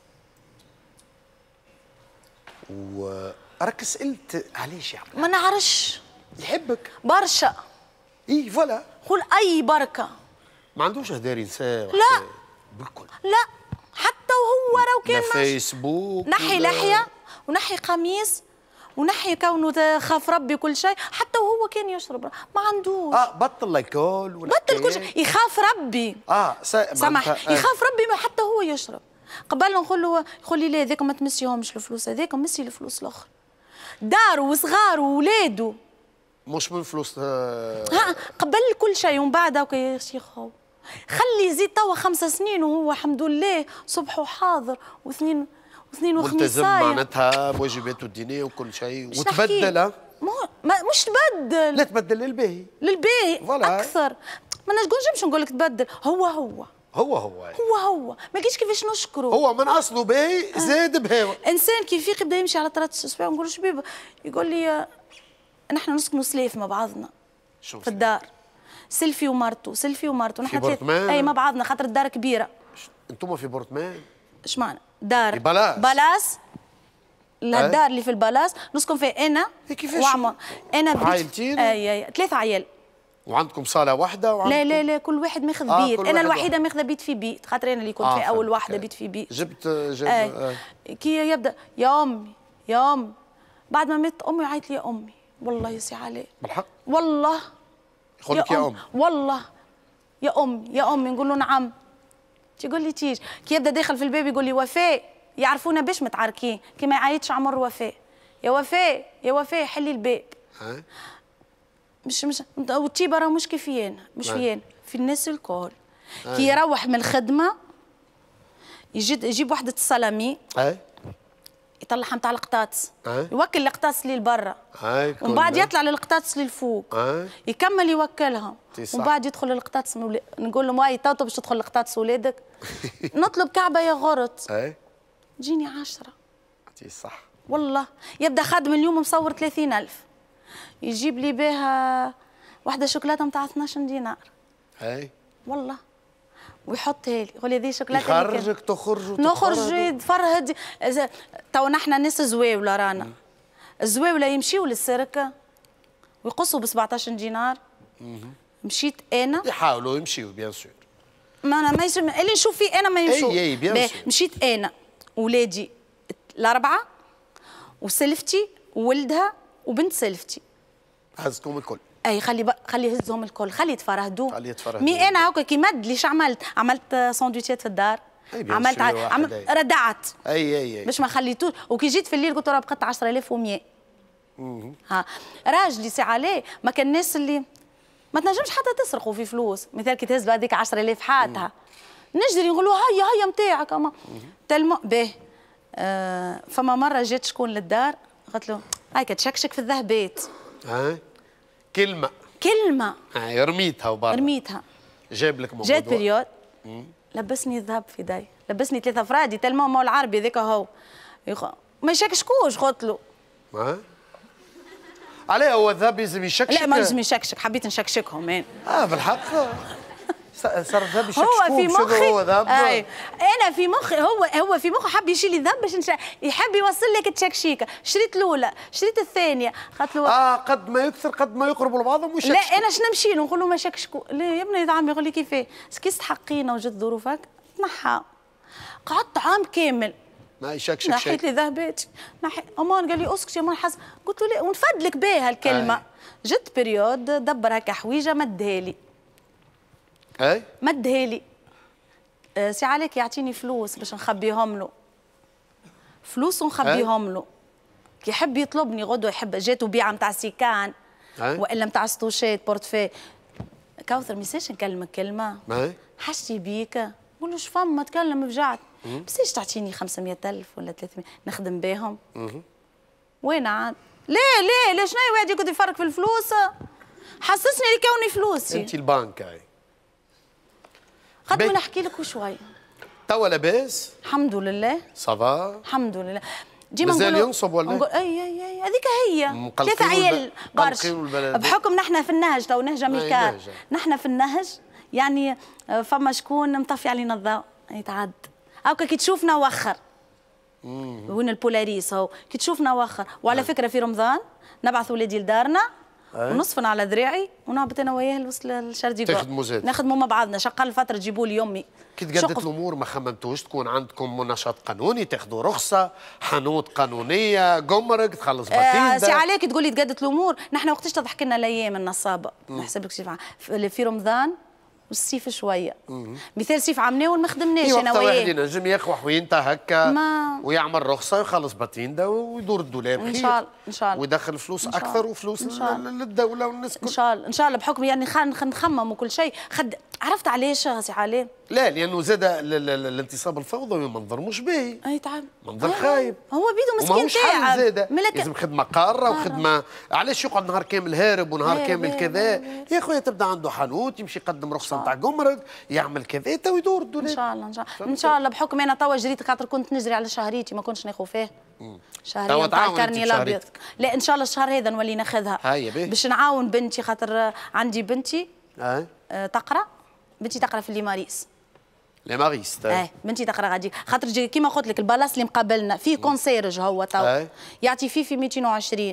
وراك سألت علاش يعمل؟ ما نعرفش. يحبك برشا. اي فوالا. قول اي بركه. ما عندوش هدار نساء؟ لا بالكل. لا حتى وهو راهو كان لا فيسبوك نحي لحيه ونحي قميص ونحي كونه خاف ربي كل شيء، حتى وهو كان يشرب ما عندوش. اه بطل الكول بطل كل شيء، يخاف ربي. اه سامح آه. يخاف ربي ما حتى هو يشرب. قبل نقول له يقول لي لا هذاك ما تمسيهمش الفلوس، هذاك مسي الفلوس الاخر. داره وصغاره وولاده مش من فلوس آه. ها قبل كل شيء ومن بعد هكا يا شيخ خلي يزيد توا خمس سنين وهو الحمد لله صبح وحاضر واثنين واثنين وخميس ملتزم معناتها بواجباته الدينيه وكل شيء وتبدل. ما مش تبدل. لا تبدل للباهي. للباهي اكثر. ما نجمش نقول لك تبدل، هو هو هو هو هو هو ما لقيتش كيفاش نشكره. هو من اصله باهي زاد بهاوى. انسان كيف يبدا يمشي على ثلاث اسبوع نقول له شبيبه، يقول لي نحن نسكنوا سلاف مع بعضنا في الدار، سلفي ومرته سلفي ومرته نحن ثلاثة اي مع بعضنا خاطر الدار كبيره. انتم في بورتمان؟ اش معنى؟ دار في بلاس بلاس الدار اللي في البلاس نسكن فيها انا وعمر. انا عائلتين؟ اي اي ثلاثه عيال. وعندكم صاله واحده وعندكم لا لا لا كل واحد ماخذ آه بيت. انا الوحيده ماخذه بيت في بيت خاطر انا اللي كنت آه في اول واحده بيت في بيت. جبت جبت آه. آه. كي يبدا يا امي يا امي بعد ما مات امي عيط لي يا امي والله يا سي علاء بالحق والله يقول لك يا ام والله يا امي يا امي نقول له نعم تقول لي تيجي. كي يبدا داخل في الباب يقول لي وفاء، يعرفونا باش متعاركين كي ما يعيطش عمر وفاء يا وفاء يا وفاء حلي الباب. ها مش مش والطيبه راه مش كيفيانا مش فيانا في الناس الكل. كي يروح من الخدمه يجي يجيب وحده السلامي اي يطلعها نتاع القطاطس يوكل القطاطس اللي لبرا ومن بعد يطلع للقطاطس اللي الفوق يكمل يوكلها ومن بعد يدخل للقطاطس مولي... نقول له واي تو باش تدخل لقطاطس ولادك نطلب كعبه يا غرط اي تجيني عشرة. انتي صح والله يبدا خادم اليوم مصور ثلاثين ألف يجيب لي بها واحده شوكولاته نتاع اثناش دينار. اي والله ويحطها لي يقول لي هذه شوكولاته يخرجك تخرج نخرج يتفرهد. تو نحن ناس زواوله رانا الزواوله يمشيوا للسركه ويقصوا ب سبعطاش دينار. مشيت انا يحاولوا يمشيوا بيان سور ما انا ما يسمع اللي نشوف فيه انا ما يمشوا. اي اي بيان سور. مشيت انا ولادي الاربعه وسلفتي وولدها وبنت سلفتي هزكم الكل. اي خلي ب... خلي يهزهم الكل، خلي يتفرهدوا. خلي يتفرهدوا. مي انا هكا كي مد ليش عملت؟ عملت ساندويتشات في الدار. عملت ع... عم... ردعت. اي اي اي باش ما خليتوش، وكي جيت في الليل قلت راه بقيت عشرة آلاف ومئة. ها راجلي سي عليه ما كان الناس اللي ما تنجمش حتى تسرقوا في فلوس، مثال كي تهز هذيك عشرة آلاف حاتها نجري نقولوا هيا هيا نتاعك اما تلمو باهي. آه فما مره جات شكون للدار قالت له هايك تشكشك في الذهبات. ها كلمه كلمه هاي رميتها وبرا رميتها. جاب لك موضوع جات بريود لبسني الذهب في يدي، لبسني ثلاثه فرادي تلمو مول العربي ذاك هو يخ... ما يشكشكوش قلت له. ها عليه هو الذهب لازم يشكشك؟ لا ما لازم يشكشك، حبيت نشكشكهم انا. اه بالحق صار الذهب يشكشكوه. هو في مخي هو ذهب اي انا في مخي هو هو في مخه حب يشيل الذهب باش نش... يحب يوصل لك التشكشيكه. شريت الاولى شريت الثانيه قالت له اه قد ما يكثر قد ما يقربوا لبعضهم ويشكشكوا. لا انا شنو نمشي له نقول له ما شكشكوا. لا يا ابني عمي يقول لي كيفاه كي تحقينا وجد ظروفك تنحى. قعدت عام كامل ما يشكشك شيء. نحيت لي ذهباتي نحي امان قال لي اسكت يا مان حسن. قلت له لا ونفدلك بها الكلمه. آه. جت بريود دبر هكا حويجه مدها لي. اي مدها لي. آه سي عليك يعطيني فلوس باش نخبيهم له. فلوس ونخبيهم له. كي يحب يطلبني غدوه يحب جاتو بيعه نتاع سيكان والا نتاع ستوشات بورتفي. كوثر ما يصيرش نكلمك كلمه. اي حاجتي بيك نقول له شفم تكلم بجعت. بس ايش تعطيني خمسمية ألف ولا ثلاثمية نخدم بيهم؟ وين عاد؟ ليه ليه ليه شنو واحد يقعد يفرق في الفلوس؟ حسسني اللي كوني فلوسي. انت البنك هاي. قد ما نحكي لك وشوي. توا لاباس؟ الحمد لله. صافا؟ الحمد لله. ديما مازال ينصب ولا؟ نقول اي اي اي هذيك هي. ثلاثة عيال برشا. بحكم نحن في النهج تو نهجه ميكار. نحن في النهج يعني فما شكون مطفي علينا الضوء يتعد. هاكا كي تشوفنا وخر. وين البولاريس هو كي تشوفنا وخر. وعلى فكره في رمضان نبعث ولادي لدارنا ونصفن على ذراعي ونهبط انا وياه لوصل الشردي. تخدموا زاد؟ نخدموا مع بعضنا. شقال فتره تجيبوا لي يمي. كي تقدت الامور ما خممتوش تكون عندكم نشاط قانوني تاخذوا رخصه حانوت قانونيه جمرك تخلص بطينه؟ آه سي عليك تقول لي تقدت الامور. نحن وقتاش تضحك لنا الايام النصابه نحسب لك في, في رمضان والصيف شويه. مثال صيف عملناه وما خدمناش انا وياه. واحد ينجم ياخذ حوينته هكا ما... ويعمل رخصه ويخلص بطينده ويدور الدولاب ان شاء الله ان شاء الله ويدخل فلوس اكثر وفلوس للدوله والناس الكل ان شاء الله ان شاء الله بحكم يعني نخمم وكل شيء. خد عرفت علاش سي علي؟ لا لانه زاد الانتصاب الفوضوي منظر مش باهي. اي تعب منظر خايب. هو بيدو مسكين تاعب. ملك... لازم خدمه قاره وخدمه. علاش يقعد نهار كامل هارب ونهار كامل كذا؟ يا خويا تبدا عنده حانوت يمشي يقدم رخصه نتاع جمرك يعمل كذا تو يدور الدولاب. ان شاء الله ان شاء الله ان شاء الله بحكم انا توا جريت خاطر كنت نجري على شهريتي ما كنتش ناخذ فيه. شهريه نتاع الكارني الابيض. لا ان شاء الله الشهر هذا نولي ناخذها باش نعاون بنتي خاطر عندي بنتي أه؟ أه تقرا. بنتي تقرا في الليماريس. ليماريس اه بنتي تقرا غادي خاطر كيما قلت لك البلاص اللي مقابلنا فيه كونسيرج هو تو أه؟ يعطي فيه في مئتين وعشرين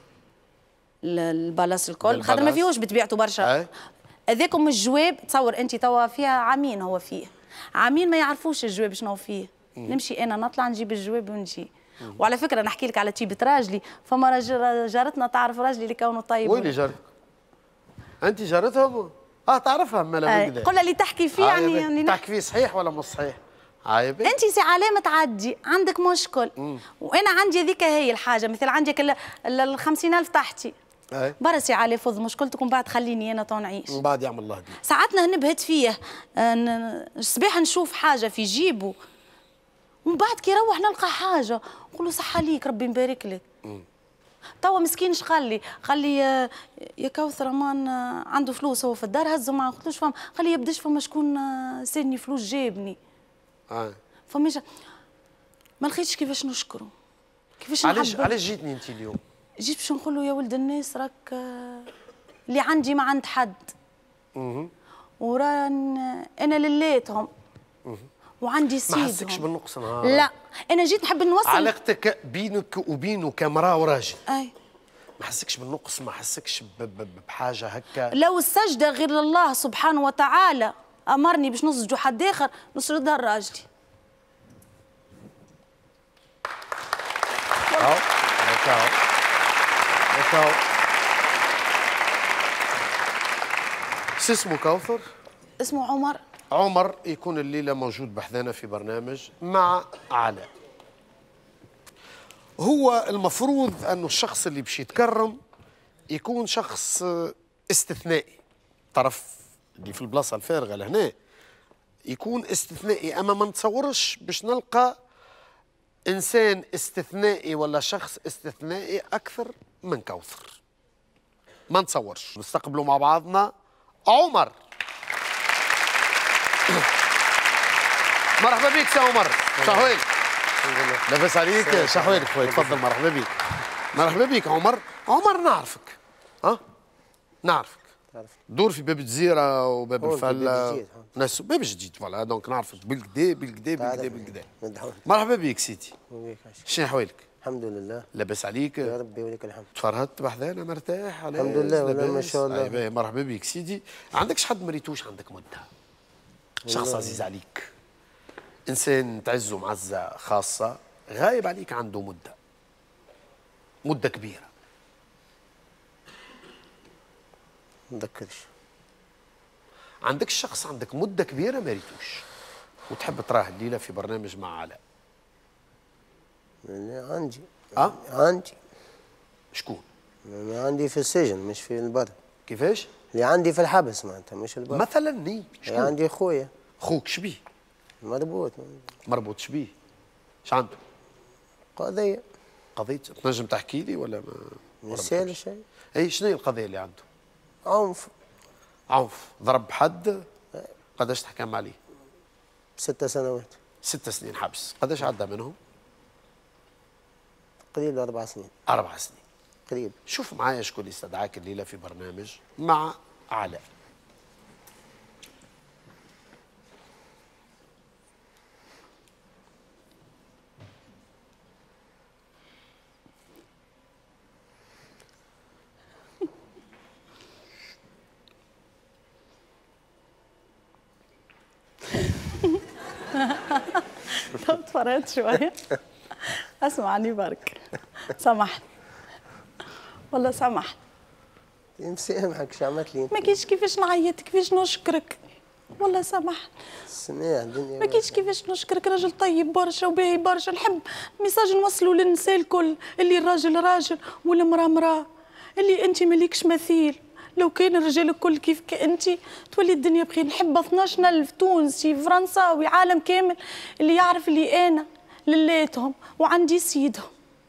البلاص الكل خاطر ما فيهوش بتبيعته برشا. هذاكم الجواب تصور انت توا فيها عامين هو فيه عامين ما يعرفوش الجواب شنو فيه. مم. نمشي انا نطلع نجيب الجواب ونجي. مم. وعلى فكره نحكي لك على تيبه راجلي فما راجل جارتنا تعرف راجلي اللي كونه طيب. وين جارتك؟ انت جارتهم؟ اه تعرفها مالا من قلنا اللي تحكي فيه يعني يعني تحكي فيه صحيح ولا مش صحيح؟ عايبه انت سي علامه تعدي عندك مشكل. مم. وانا عندي هذيك هي الحاجه مثل عندك ال خمسين ألف تحتي. اي برا سي علي فض مشكلتك ومن بعد خليني انا تو نعيش. من بعد يعمل الله دي. ساعاتنا نبهت فيه الصباح نشوف حاجه في جيبه ومن بعد كي يروح نلقى حاجه نقول له صح عليك ربي يبارك لك. توا مسكين اش قال لي؟ قال لي يا كوثر امان عنده فلوس هو في الدار هزوا معاه. قلت له فهم؟ قال لي يبداش فما شكون سالني فلوس جابني. اه فماش ما لقيتش كيفاش نشكره كيفاش علاش علاش جيتني انت اليوم؟ جيت باش نقول له يا ولد الناس راك اللي عندي ما عند حد. اها وران انا لليتهم. وعندي سيدهم. ما حسكش بالنقص نهار؟ لا انا جيت نحب نوصل علاقتك بينك وبينه كامراه وراجل. اي ما حسكش بالنقص ما حسكش بحاجه هكا؟ لو السجده غير لله سبحانه وتعالى امرني باش نسجدوا حد اخر نسجدها لراجلي. هاو هاو هاو شو اسمه كوثر؟ اسمه عمر. عمر يكون الليلة موجود بحذانا في برنامج مع علاء. هو المفروض أنه الشخص اللي باش يتكرم يكون شخص استثنائي، طرف اللي في البلاصة الفارغة لهنا يكون استثنائي، أما ما نتصورش باش نلقى إنسان استثنائي ولا شخص استثنائي أكثر من كوثر. ما نتصورش. نستقبلوا مع بعضنا عمر. مرحبا بك سي عمر. شحوالك؟ لاباس عليك؟ شحوالك خويا؟ تفضل. مرحبا بك. مرحبا بك عمر. عمر نعرفك، ها؟ نعرفك. دور في باب الجزيرة وباب الفلة ناس باب الجديد فوالا، دونك نعرفك بالكدا بالكدا بالكدا بالكدا. مرحبا بك سيدي. شنو احوالك؟ الحمد لله. لاباس عليك؟ يا ربي ولك الحمد. تفرهدت بحذانا مرتاح؟ الحمد لله والله ما شاء الله. أيوة مرحبا بك سيدي. عندكش حد ما ريتوش عندك مدة؟ شخص عزيز عليك، إنسان تعزه معزة خاصة غايب عليك عنده مدة مدة كبيرة. ما نتذكرش. عندك شخص عندك مدة كبيرة ما ريتوش وتحب تراه الليلة في برنامج مع علاء؟ عندي. أه؟ عندي. شكون؟ عندي في السجن مش في البر. كيفاش؟ اللي عندي في الحبس معناتها مش البر. مثلا ني شكون؟ عندي خويا. خوك شبيه؟ مربوط. مربوط شبيه؟ اش عنده؟ قضية. قضية تنجم تحكي لي ولا ما؟ يسال شيء. اي شنو هي القضية اللي عنده؟ عنف. عنف. ضرب حد؟ قداش تحكم عليه؟ ست سنوات. ست سنين حبس. قداش عدى منهم؟ قريب أربع سنين. أربع سنين. قريب. شوف معايا شكون اللي استدعاك الليلة في برنامج مع علاء. طب تفرجت شوية. اسمعني برك. سامحني والله سامحني. مسامحك شو عملت لي؟ ما كاينش كيفاش نعيط كيفاش نشكرك والله سامحني. سماح الدنيا ما كاينش كيفاش نشكرك، راجل طيب برشا وباهي برشا. نحب ميساج نوصلوا للنساء الكل اللي الراجل راجل والمراه مراه، اللي انت مالكش مثيل. لو كان الرجال الكل كيف انت تولي الدنيا بخير. نحب اثناش ألف تونسي فرنساوي عالم كامل اللي يعرف اللي انا للاتهم وعندي سيدهم.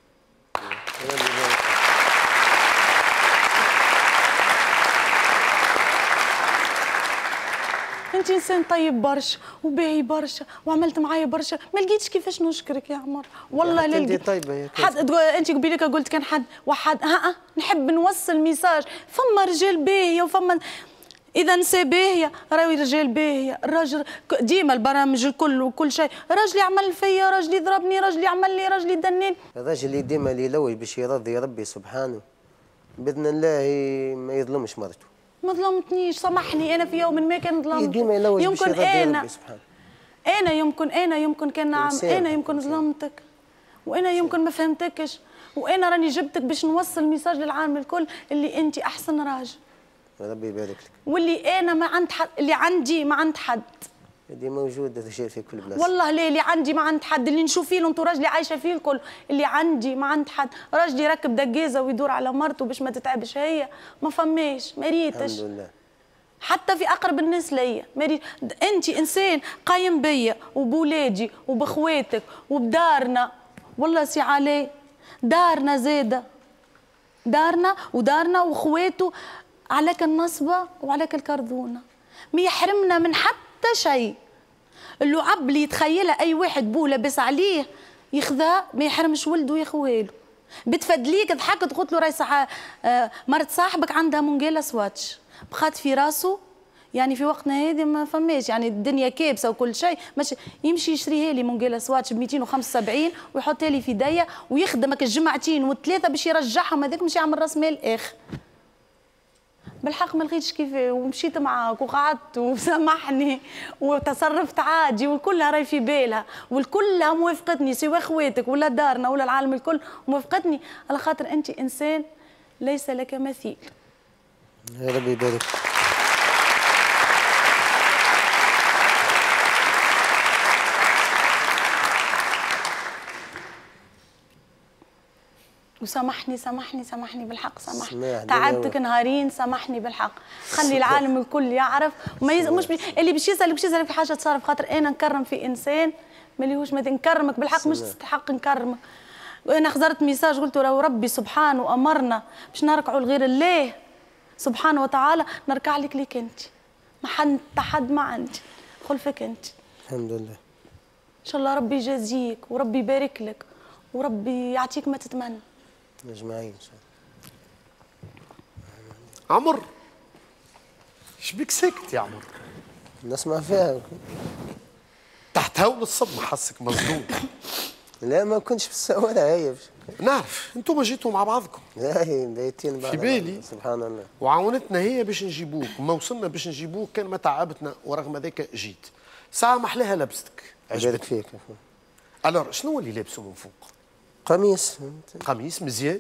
انت انسان طيب برشا وباهي برشا وعملت معايا برشا، ما لقيتش كيفاش نشكرك يا عمر والله. لا انت طيبه يا حد انت قبيلك قلت كان حد وحد ها نحب نوصل ميساج. فما رجال باهيه وفما اذا نساء باهيه راهي رجال باهيه. الراجل ديما البرامج الكل وكل شيء، راجلي يعمل فيا، راجلي يضربني، راجلي يعمل لي، راجلي يدنين. الراجل اللي ديما اللي يلوج باش يرضي ربي سبحانه باذن الله ما يظلمش مرته. ما ظلمتنيش سامحني، انا في يوم ما كان ظلمت. ديما يلوج باش يمكن يرضي انا ربي سبحانه. انا يمكن انا يمكن كان نعم انا يمكن ظلمتك وانا يمكن ما فهمتكش، وانا راني جبتك باش نوصل ميساج للعالم الكل اللي انت احسن راجل. ربي يبارك لك. واللي انا ما عند حد، اللي عندي ما عند حد. دي موجود هذا الشيء في كل بلاصه. والله ليه اللي عندي ما عند حد، اللي نشوف فيه انتوا راجلي عايشه فيه الكل، اللي عندي ما عند حد. راجلي يركب دقيزه ويدور على مرته باش ما تتعبش هي، ما فماش ما ريتش. الحمد لله. حتى في اقرب الناس ليا مريض. انت انسان قايم بيا وبولادي وبخواتك وبدارنا. والله سي علي دارنا زاده، دارنا ودارنا وخواته عليك النصبه وعليك الكرذونه. ما يحرمنا من حتى شيء. اللعب اللي يتخيلها اي واحد بوه لابس عليه يخذا ما يحرمش ولده يا خوالو. بتفدليك ضحكت قلت له راهي صح مرت صاحبك عندها منقاله سواتش، بخات في راسه يعني في وقتنا هذه ما فماش يعني الدنيا كابسه وكل شيء، مش يمشي يشريها لي منقاله سواتش ب مئتين وخمسة وسبعين ويحطها لي في يديا ويخدمك الجمعتين والثلاثه باش يرجعهم. هذاك مش يعمل راس مال اخ. بالحق ما لقيتش كيف ومشيت معاك وقعدت وسامحني وتصرفت عادي والكلها راهي في بالها والكلها موافقتني سواء اخواتك ولا دارنا ولا العالم الكل موافقتني على خاطر انت انسان ليس لك مثيل. يا ربي يبارك. وسامحني سامحني سامحني بالحق سامحني سماح تعبتك نهارين سامحني بالحق خلي العالم الكل يعرف وما يز... مش بي... اللي باش يسال باش يسال في حاجه تصرف خاطر انا نكرم في انسان ما ليهوش ما نكرمك بالحق مش تستحق نكرمك. وانا خزرت ميساج قلت له ربي سبحانه امرنا باش نركعوا لغير الله سبحانه وتعالى نركع لك ليك انت ما حد حد ما عندي خلفك انت. الحمد لله. ان شاء الله ربي يجازيك وربي يبارك لك وربي يعطيك ما تتمنى. اجمعين ان شاء الله. عمر ايش بك سكت يا عمر؟ نسمع فيها. تحت هول الصدمه حسك مصدوم. لا ما كنتش بتصورها هي. نعرف انتم جيتوا مع بعضكم. لا هي بيتين بعض في بالي سبحان الله. وعاونتنا هي باش نجيبوك ما وصلنا باش نجيبوك كان ما تعبتنا ورغم ذاك جيت. ساعه ما احلاها لبستك. عجبتك فيك. الور شنو اللي لابسه من فوق؟ قميص. قميص مزيان.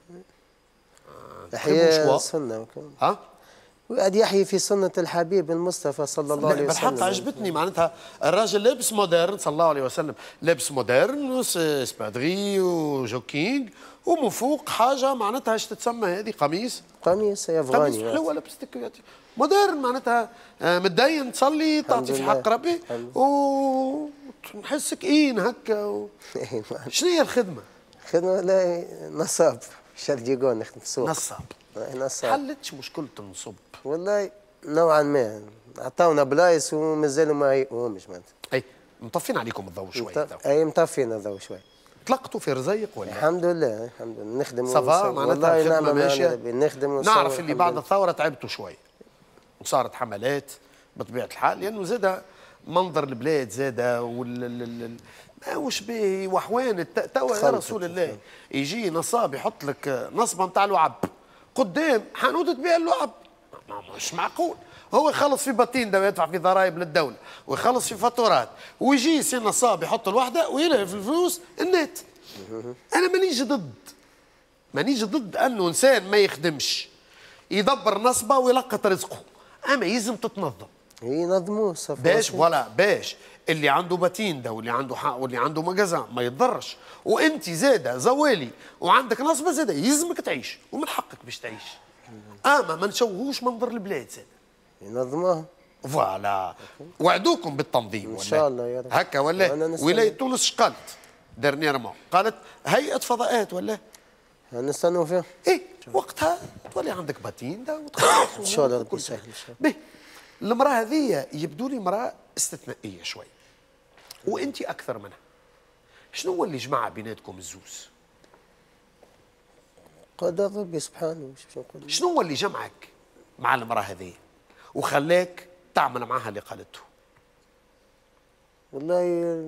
يحيى سنة. ها؟ وقاعد يحيي في سنة الحبيب المصطفى صلى الله عليه وسلم. بالحق عجبتني معناتها الراجل لابس مودرن صلى الله عليه وسلم لابس مودرن سبادغي وجوكينج ومن فوق حاجة معناتها ايش تتسمى هذه قميص؟ قميص يا افغاني. قميص حلوة لبستك مودرن معناتها متدين تصلي تعطي في حق ربي ونحسك اين هكا و... شنو هي الخدمة؟ الخدمة لا نصاب شرجيقون نخدم في السوق. نصاب. نصاب. حلتش مشكلة النصب؟ والله نوعا ما عطاونا بلايص ومازالوا ما يقومش معناتها. اي مطفين عليكم الضوء شوي. مطف... اي مطفين الضوء شوي. طلقتوا في رزيق ولا؟ الحمد لله الحمد لله نخدم. صفا معناتها الخدمة ماشية. نخدم نعرف اللي بعد الثورة تعبتوا شوي. وصارت حملات بطبيعة الحال لأنه زاد منظر البلاد زاد وال ماهوش باهي وحوان توا يا رسول الله يجي نصاب يحط لك نصبة نتاع لعب قدام حانوت تبيع اللعب مش معقول. هو يخلص في باتين ده ويدفع في ضرائب للدولة ويخلص في فاتورات ويجي سي نصاب يحط الوحدة ويلهي في الفلوس النت. أنا مانيش ضد مانيش ضد أنه إنسان ما يخدمش يدبر نصبة ويلقط رزقه أما يلزم تتنظم. ينظموه باش ولا باش اللي عنده باتين ده واللي عنده حق واللي عنده مجازان ما يتضرش وانت زاده زوالي وعندك نصبه زاده يلزمك تعيش ومن حقك باش تعيش. اما ما نشوهوش منظر البلاد زاده. ينظموها. فوالا وعدوكم بالتنظيم ان شاء الله يا رب. هكا ولا ولايه تونس اش قالت ديرنييرمون؟ قالت هيئه فضاءات ولا نستنوا فيها. ايه وقتها تولي عندك باتين ده وتخلص ان شاء الله ربي يسهل ان شاء الله. المراه هذه يبدو لي امراه استثنائيه شوي وانت اكثر منها. شنو هو اللي جمع بيناتكم الزوز؟ قدر ربي سبحانه. شنو هو اللي جمعك مع المراه هذه وخلاك تعمل معها اللي قالته؟ والله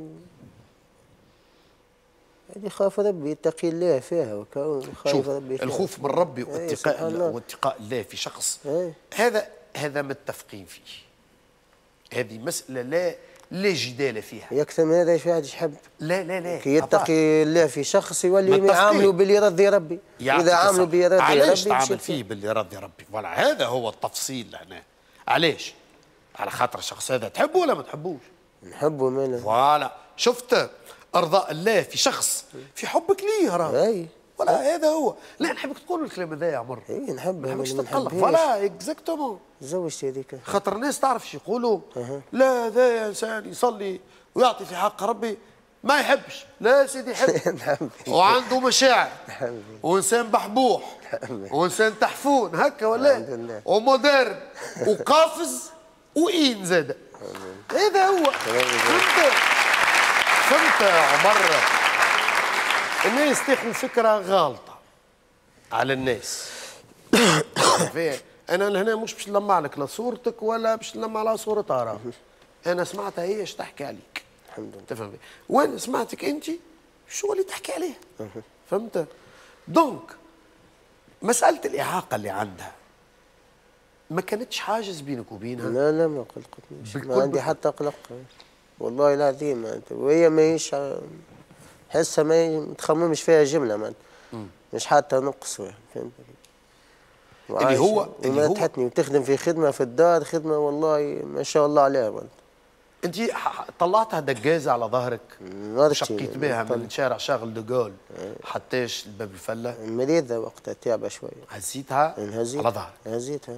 يعني خاف ربي يتقي الله فيها وكون خايف ربي فيها. الخوف من ربي واتقاء الله واتقاء الله في شخص ايه. هذا هذا متفقين فيه. هذه مسألة لا لا جدال فيها. يكثر من هذا ايش واحد يحب؟ لا لا لا كي يتقي الله في شخص يولي يعاملوا باللي يرضي ربي. إذا عاملوا باللي يرضي ربي علاش تعامل فيه باللي يرضي ربي؟ فوالا هذا هو التفصيل هنا. علاش؟ على خاطر الشخص هذا تحبه ولا ما تحبوش؟ نحبه مالا. فوالا شفت ارضاء الله في شخص في حبك ليه راه. اي ولا هذا هو. لا نحبك تقول الكلام هذا يا عمر. اي نحبه ما نحبش تتقلق. فوالا اكزاكتومون. تزوجت هذيك. خاطر الناس تعرف شو يقولوا؟ لا هذا انسان يصلي ويعطي في حق ربي ما يحبش. لا سيدي يحب وعنده مشاعر وانسان بحبوح وانسان تحفون هكا ولا ومودرن وقافز وإين زاد. هذا هو. فهمت فهمت يا عمر؟ الناس تاخذ فكره غالطه على الناس. انا لهنا مش باش نلمع لك لا صورتك ولا باش نلمع على صورتها راه. انا سمعتها هي اش تحكي عليك. الحمد لله. تفهم؟ وانا سمعتك انت شو اللي تحكي عليه. فهمت؟ دونك مساله الاعاقه اللي عندها ما كانتش حاجز بينك وبينها؟ لا لا ما قلقتنيش. ما عندي حتى قلق والله العظيم معناتها. وهي ماهيش حسها ما تخممش فيها جمله معناتها. مش حتى نقص فهمت؟ اللي هو اللي هو تحتني وتخدم في خدمه في الدار خدمه والله ما شاء الله عليها معناتها. انت طلعتها دقازه على ظهرك مرتي شقيت بها من شارع شارل دوغول حتىش الباب الفله مريضة وقتها تعبة شوية هزيتها انهزيت على ظهرك هزيتها.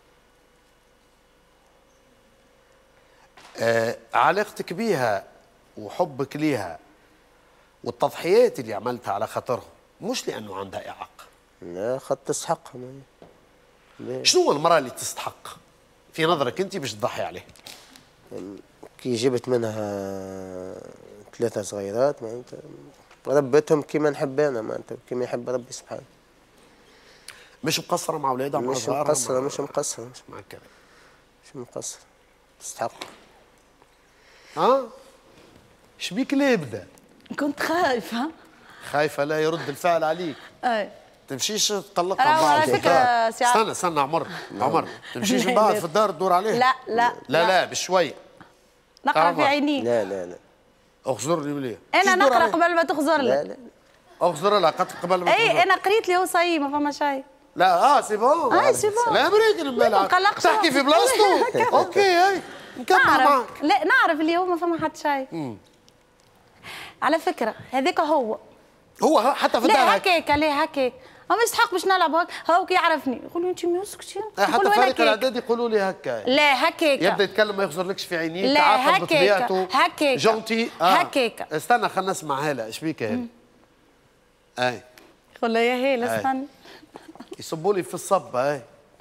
آه علاقتك بيها وحبك ليها والتضحيات اللي عملتها على خاطرهم مش لانه عندها اعاقه. لا خط تستحقها. شنو هو المراه اللي تستحق في نظرك انت باش تضحي عليها؟ كي جبت منها ثلاثة صغيرات معناتها ربتهم كيما نحب انا معناتها كيما يحب ربي سبحانه. مش مقصره مع اولادها مع مش مقصرة مش مقصرة مش مع كذا مش مقصرة تستحق. ها؟ شبيك لابده؟ كنت خايفه. خايفه لا يرد الفعل عليك. اي تمشيش تقلقها أنا من بعض على في فكرة الدار. ساعات- استنى استنى عمر عمر تمشيش من بعض في الدار تدور عليه. لا لا لا لا بشويه نقرا في عمر. عينيك. لا لا لا اخزرني مليح. انا تدور نقرا عليه؟ قبل ما تخزر لا لك. لا اخزر لها قد قبل ما تخزر. اي انا قريت لي هو صحيح ما فما شيء. لا اه سي بون آه، سي بون. لا بريك الملعب تقلقش. تحكي في بلاصتو. اوكي هاي نكمل معك. نعرف لا نعرف اللي هو ما فما حد شيء. على فكره هذاك هو هو حتى في الدار لا هيك. هكاك لا هكاك هو ما يستحق باش نلعب هك هاوك يعرفني يقول له انت مسكتي آه، حتى فريق الاعداد يقولوا لي هكا لا هكاك يبدا يتكلم ما يخزرلكش في عينيك لا، تعاقب هكاك، بطبيعته هكاك. جونتي هكاك. استنى خلينا نسمع هلا ايش بيك هلا. اي يقول له يا هيلا أي. استنى يصبوا لي في الصبه. اي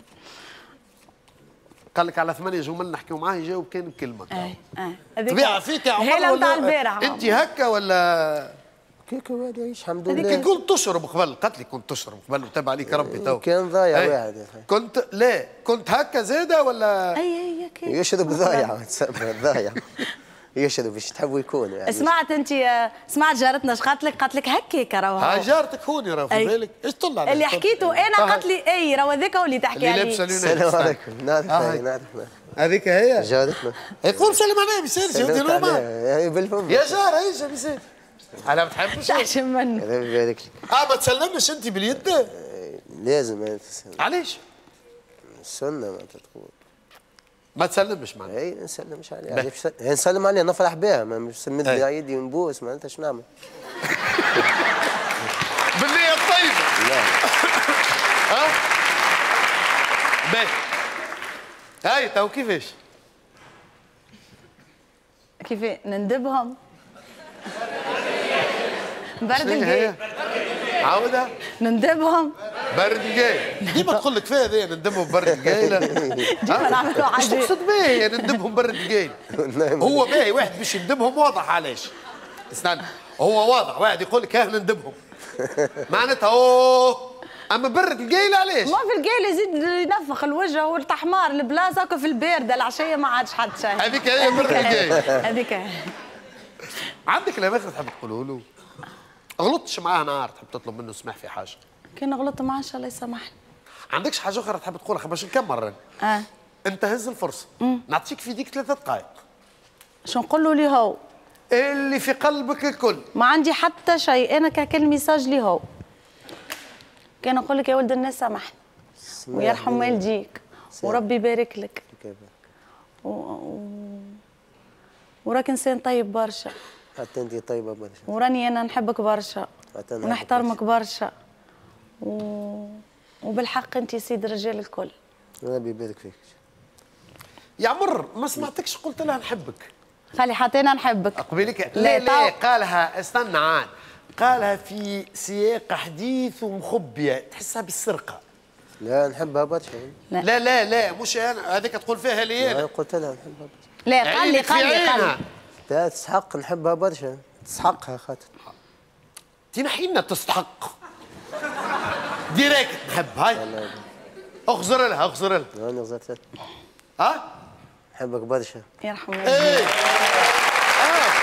قال لك على ثمانية جمل نحكيو معاه يجاوب كان بكلمه. اي اي طبيعه فيك يا عمر هيلا نتاع ولا البارح انت هكا ولا كيك واد يعيش الحمد هذيك لله. كي كنت تشرب قبل قالت لي كنت تشرب قبل وتاب عليك ربي تو كان ضايع أي. واحد كنت لا كنت هكا زاده ولا اي اي هكاك يشرب ضايع تسمى ضايع يشرب باش تحبوا يكون يعني. سمعت انت سمعت جارتنا اش قالت لك؟ قالت لك هكاك راهو هاي جارتك هوني راه في أي. بالك ايش طلع عليك؟ اللي حكيته انا آه. قالت لي اي راهو هذاك هو اللي تحكي اللي عليه. لابسه السلام اليونان عليكم نعرف آه. هاي نعرف هذيك هي جارتنا يقول سلم عليها بيسيرش سلمت انت نورمال عليها هاي بالفم يا جار ايش بيسير انا ما بتحبش تحشم منه ربي يبارك لك. اه ما تسلمش انت باليد لازم يعني تسلم. علاش السنة ما تقول ما تسلمش معنا اي نسلمش عليها يعني بس- يعني نسلم عليها نفرح بها ما مش نمد أي. ايدي ونبوس معناتها ايش نعمل؟ بالنية الطيبة لا ها باهي هاي تو كيفاش كيف نندبهم برد شنو هي الجاي عاودها نندبهم برد الجاي ديما تقول لك فيها هذيا ندمهم برد الجاي لا ديما نعملوا ايش عجيب تقصد باهي ندمهم برد الجاي هو باهي واحد باش يندبهم واضح علاش استنى هو واضح واحد يقول لك ها نندبهم معناتها اوه اما برد الجاي علاش ما في الجيل يزيد ينفخ الوجه والتحمار البلاصه هكا في البارده العشيه ما عادش حد شيء هذيك هي برد الجاي هذيك هي. عندك كلام اخر تحب تقوله له غلطتش معاه نهار تحب تطلب منه سماح في حاجه كان غلطت معاه ان شاء الله يسامحني. عندكش حاجه اخرى تحب تقولها باش نكمل اه انت هز الفرصه نعطيك في ديك ثلاثة دقائق شو نقول له لي هو اللي في قلبك الكل ما عندي حتى شيء انا كاكل ميساج لي هو كان نقول لك يا ولد الناس سامحني ويرحم والديك وربي يبارك لك و... و... وراك انسان طيب برشا حتى انت طيبه برشا وراني انا نحبك برشا حتى أنا ونحترمك برشا و... وبالحق انت سيد الرجال الكل. ربي يبارك فيك. يا عمر ما سمعتكش قلت لها نحبك خلي حتى انا نحبك. قبيلك لا، لا لا طو- قالها استنى عاد قالها في سياق حديث ومخبيه تحسها بالسرقه. لا نحبها برشا. لا. لا لا لا مش انا هذيك تقول فيها لي لا انا قلت لها نحبها برشا. لا قال لي عينك في قال لي قال عينها. لي لا تستحق نحبها برشا تستحقها خاطر. تنحي لنا تستحق ديريكت نحب هاي اخزر لها اخزر لها انا غزرت لك. ها نحبك برشا. يرحم والديك. ايه آه.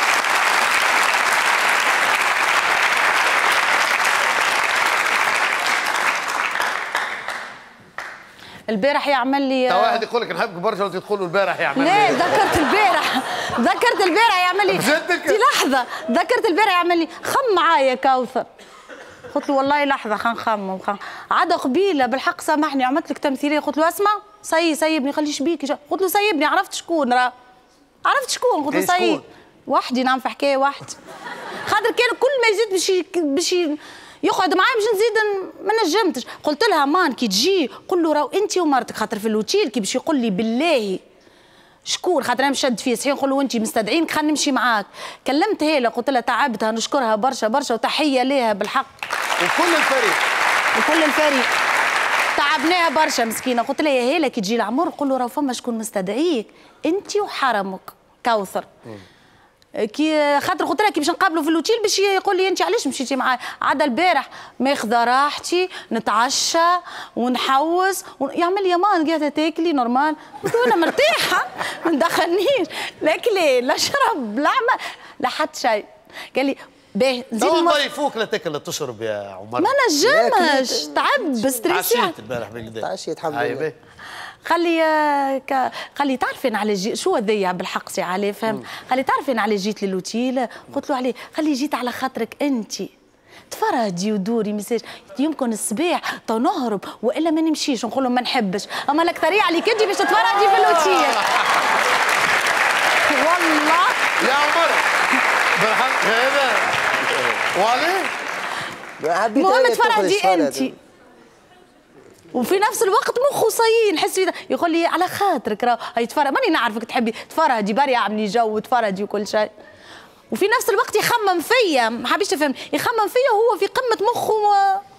البارح يعمل لي تا واحد يقول لك نحبك برشا وانت تقول له البارح يعمل لا لي ذكرت البارح ذكرت البارح يعمل لي بجدك؟ في لحظه ذكرت البارح يعمل لي خم معايا كوثر قلت له والله لحظه خل نخمم خل عاد قبيله بالحق سامحني عملت لك تمثيليه قلت له اسمع سي سيبني خلي شبيك قلت له سيبني عرفت شكون راه عرفت شكون؟ قلت له إيه صحيح شكون؟ وحدي نعم في حكايه وحدي. خاطر كان كل ما يزيد باش باش يقعد معايا باش نزيد ما نجمتش. قلت لها مان كي تجي قول له راهو انت ومرتك، خاطر في الاوتيل كي باش يقول لي بالله شكون، خاطر انا مشد فيه صحيح نقول له انت مستدعينك خلينا نمشي معاك. كلمت هيلا قلت لها تعبتها نشكرها برشا برشا وتحيه ليها بالحق وكل الفريق وكل الفريق تعبناها برشا مسكينه. قلت لها يا هيلا كي تجي العمر قول له راهو فما شكون مستدعيك انت وحرمك كوثر. كي خاطر قلت لها كي باش نقابلوا في الاوتيل باش يقول لي انت علاش مشيتي معايا. عاد البارح ماخذه راحتي نتعشى ونحوس يعمل لي مان قاعده تاكلي نورمال. قلت له انا مرتاحه ما ندخلنيش لا كلي لا شرب لا عمل لا حتى شيء. قال لي باهي نزيد نضيفوك لا تاكل لا تشرب يا عمر. ما نجمش تعب ستريسي. تعشيت البارح بالكدا. تعشيت الحمد لله. قال لي ك... قال لي تعرفين على جي... شو هذيا بالحق سي علي فهمت. قال لي تعرفين على جيت للوتيل. قلت له عليه. قال لي جيت على خاطرك انت تفرهدي ودوري مساج يمكن الصباح تو نهرب والا ما نمشيش نقول له ما نحبش. اما الاكثريه عليك انت باش تتفرهدي في الاوتيل. والله يا عمر بالحق هذا والله المهم تفرهدي انت. وفي نفس الوقت مخه صين نحس يقول لي على خاطرك راه هي تفرج ماني نعرفك تحبي تفرجي بري اعملي جو وتفرجي وكل شيء. وفي نفس الوقت يخمم فيا ما حبيش تفهم يخمم فيا وهو في قمه مخه و...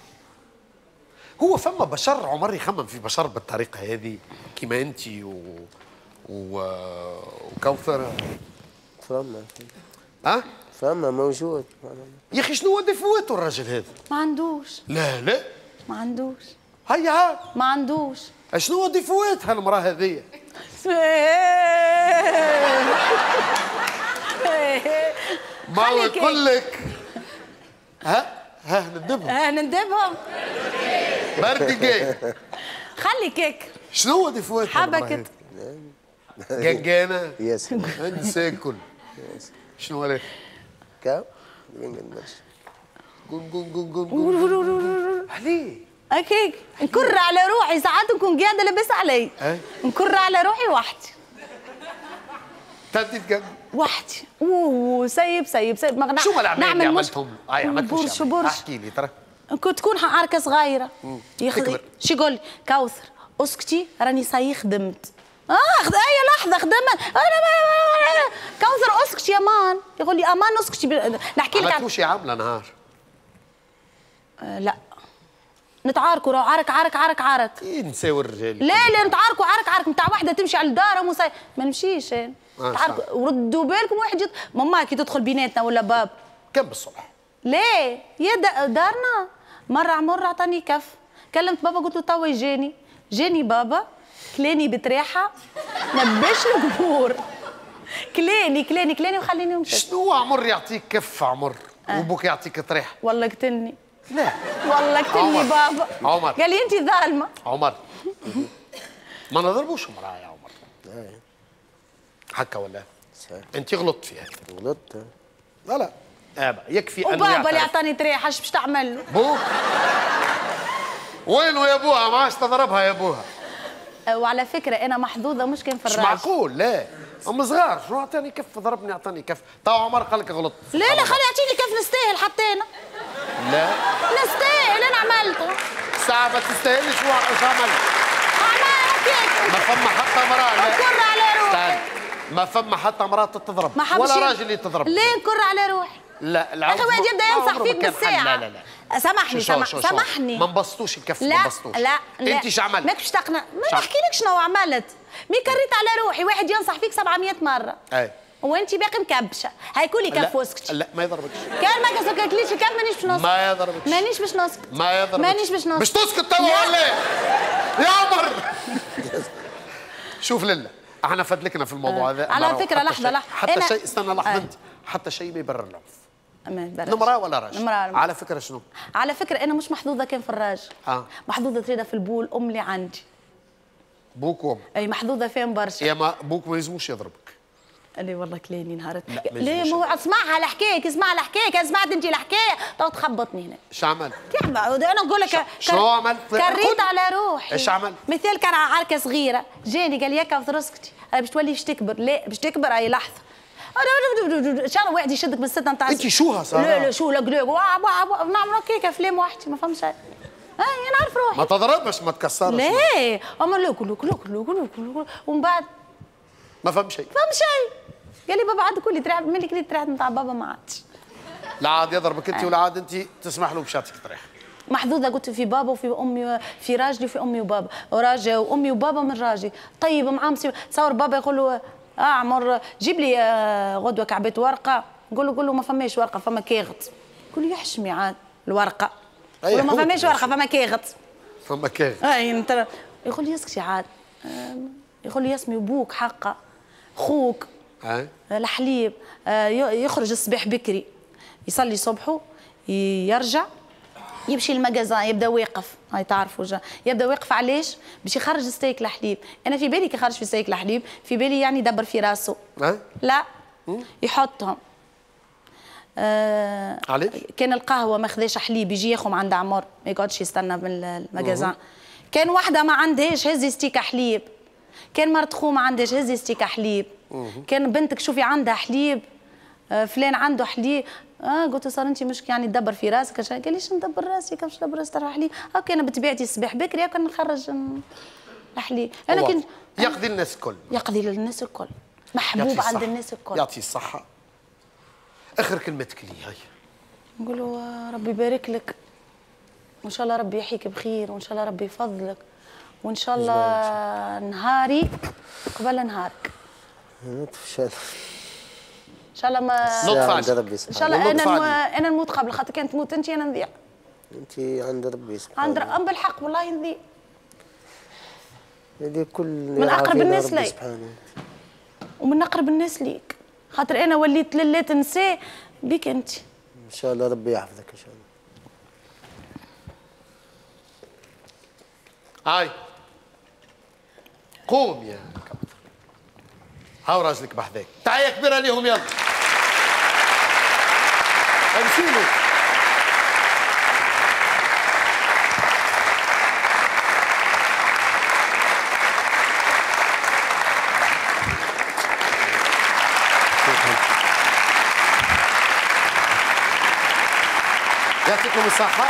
هو فما بشر عمر يخمم في بشر بالطريقه هذه كيما انت و... و... وكوثر. فما ها؟ فما موجود. يا اخي شنو ديفواته الراجل هذا؟ ما عندوش. لا لا ما عندوش. هيا ها ما عندوش. شنو ديفواتها المراه هذيا؟ ما نقول لك ها ها ندبهم ها ندبهم برد جاي. خلي كيك. شنو ديفواتها؟ حبكت جنجانه يس انسى كل شنو عليك؟ كاو قول قول قول قول عليه هكاك نكر على روحي ساعات نكون قاعده لاباس علي نكر على روحي وحدي. تدي تقد وحدي اوه سيب سيب سيب ما شو الاعمال اللي عملتهم؟ اي عملتهم برش برش. احكي لي ترى. كنت تكون عركه صغيره ياخذ شو يقول لي كوثر اسكتي راني صاي خدمت. اه خذ اي لحظه خدمت انا كوثر اسكتي يا مان. يقول لي امان اسكتي نحكي لك عملتوا شي عامله نهار؟ آه لا نتعاركوا راهو عرك عرك عرك عرك. ايه نساوي الرجال. لا لا نتعاركوا عرك عرك نتاع واحده تمشي على الدار ومصي... ما نمشيش انا. آه تعاركوا وردوا بالكم واحد يط... ماما كي تدخل بيناتنا ولا باب. كم بالصبح؟ ليه؟ يا دارنا مره عمر عطاني كف. كلمت بابا قلت له توا يجاني. جاني بابا كلاني بتريحه نبش القبور. كلاني كلاني كلاني وخليني نمشي. شنو عمر يعطيك كف عمر آه. وبوك يعطيك طريحه؟ والله قتلني. لا والله قتلني بابا. عمر قال لي انت ظالمه. عمر ما نضربوش امراه يا عمر. هكا ولا؟ انت غلطت فيها. غلطت. لا لا ابا يكفي انه وبابا اللي عطاني طريحه ايش باش تعمل له؟ بوك وينه يا ابوها؟ ما عادش تضربها يا ابوها. وعلى فكره انا محظوظه مش كان في مش الراجل. معقول لا ام صغار شنو عطاني كف ضربني عطاني كف. تو عمر قال لك غلطت. لا لا خلي يعطيني كف نستاهل حتى انا. لا نستاهل انا عملته. ساعة ما تستاهلش واش عملت؟ عملت هيك. ما فما حتى مرأة لا نكر على روحي. ما فما حتى مرأة تضرب ما ولا راجل اللي تضرب. ليه نكر على روحي؟ لا العود اخي واحد يبدا ينصح فيك بالساعة. لا لا لا سامحني شو شو سامحني. ما نبسطوش الكف. لا ما نبسطوش. لا لا انت شو عملت؟ ماكش تقنع. ما نحكي لك شنو عملت. مي كريت على روحي واحد ينصح فيك سبعمية مرة. اي وانت باقي مكبشه. هيكون لي كف واسكتي. لا ما يضربكش. كان ما كسكتليش الكف مانيش باش نسكت. ما يضربكش. مانيش باش نسكت. ما يضربكش. مانيش باش نسكت. باش تسكت توا ولا يا عمر؟ شوف لله احنا فدلكنا في الموضوع هذا. على فكره لحظه لحظه حتى شيء استنى لحظه انت حتى شيء ما يبرر العنف. نمرة ولا راجل؟ نمرة. على فكره شنو؟ على فكره انا مش محظوظه كان في الراجل. اه محظوظه تريدها في البول ام اللي عندي. بوك وام. اي محظوظه فين برشا. يا ما بوك ما يلزموش يضربك. اللي والله كلاني نهارت. لا، ما ليه يجوش. مو اسمعها الحكايه، اسمع الحكايه، كان سمعت انت الحكايه تو تخبطني هنا. ايش عمل؟ كيف انا نقول لك شنو عملت؟ كريت على روحي. ايش عمل؟ مثال كان عركه صغيره، جاني قال ياك في راسك باش تولي باش تكبر، لا باش تكبر اي لحظه. ان شاء الله واحد يشدك بالسته نتاع انت شوها صار؟ لا لا شو لا قلوق نعمل هكاك افلام وحدي ما فهمش. اي انا نعرف روحي. ما تضربش ما تكسرش. لا اما لوك لوك لوك لوك لوك ومن بعد ما فهم شيء. فهم شيء. قال لي بابا عاد كل ترعب ملي كليت ترعب نتاع بابا ما عادش. لا عاد يضربك انت ولا عاد انت تسمح له باش يعطيك طريح. محظوظه قلت في بابا وفي امي، في راجلي وفي امي وبابا، وراجل وامي وبابا من راجلي. طيب معاه تصور بابا يقول له اعمر جيب لي غدوه كعبه ورقه، نقول له قول له ما فماش ورقه فما كاغط. يقول له يحشمي عاد الورقه. يقول له ما فماش ورقه فما كاغط. فما كاغط. اي انت يقول لي اسكتي عاد. يقول لي يسمي ابوك حقه خوك. أه؟ الحليب يخرج الصباح بكري يصلي صبحه يرجع يمشي للمجازان يبدا واقف. هاي تعرفوا جا يبدا واقف علاش؟ باش يخرج ستيك الحليب. انا في بالي كي خرج في ستيك الحليب في بالي يعني يدبر في راسه. أه؟ لا يحطهم. آه علاش؟ كان القهوه ما خذاش حليب يجي ياخذ عند عمر ما يقعدش يستنى من المجازان. كان واحده ما عندهاش هزي ستيك حليب. كان مرت خو ما عندهاش هزي ستيك حليب. كان بنتك شوفي عندها حليب. آه فلان عنده حليب. اه قلت له صار انت مش يعني تدبر في راسك؟ قال ليش ندبر راسي كيفاش ندبر راسي ترى حليب؟ هاكا انا بطبيعتي الصباح بكري هاكا نخرج الحليب. انا كنت يقضي الناس الكل. يقضي للناس الكل. محبوب عند الناس الكل. يعطي الصحة. اخر كلمتك لي هاي. نقول له ربي يبارك لك وان شاء الله ربي يحييك بخير وان شاء الله ربي يفضلك وان شاء الله نهاري قبل نهارك. ان شاء الله. ان شاء الله ما لطف عند ربي ان شاء الله لطف انا انا نموت قبل خاطر كان تموت انت انا نضيع. انت عند ربي سبحانه. عند ام بالحق والله نضيع. هذه كل من اقرب الناس لي سبحانه. ومن اقرب الناس ليك خاطر انا وليت للات نساء بك انت. ان شاء الله ربي يحفظك ان شاء الله. هاي قوم يا كابتن. هاو راجلك بحذاك. تحية كبيرة ليهم يلا. امشي له. يعطيكم الصحة.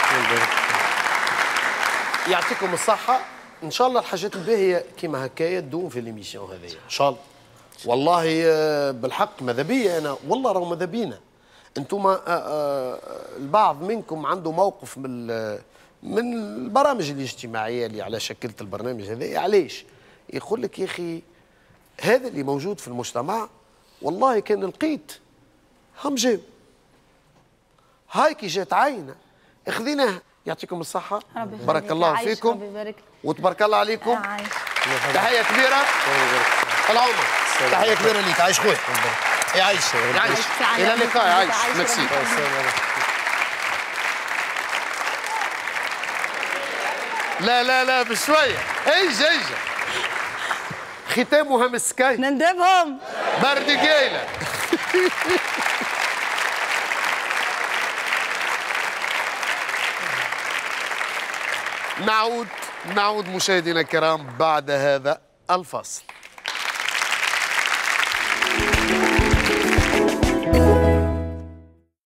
يعطيكم الصحة. إن شاء الله الحاجات الباهية كيما هكايا تدوم في ليميسيون هذيا، إن شاء الله. والله بالحق ماذا بيا أنا، والله راهو ماذا بينا. أنتم البعض منكم عنده موقف من من البرامج الاجتماعية اللي على شكلة البرنامج هذا، علاش؟ يقول لك يا أخي هذا اللي موجود في المجتمع والله كان لقيت هم جاو. هاي كي جات عينه اخذيناها. يعطيكم الصحة. بارك الله فيكم وتبارك الله عليكم. تحية كبيرة. العمر تحية كبيرة ليك. عايش خويا. يعيش يعيش. إلى اللقاء. يعيش. ميرسي. لا لا لا بشوية. ايجا ايجا. ختامها مسكين. نندبهم. برد قايلة. نعود نعود مشاهدينا الكرام بعد هذا الفصل.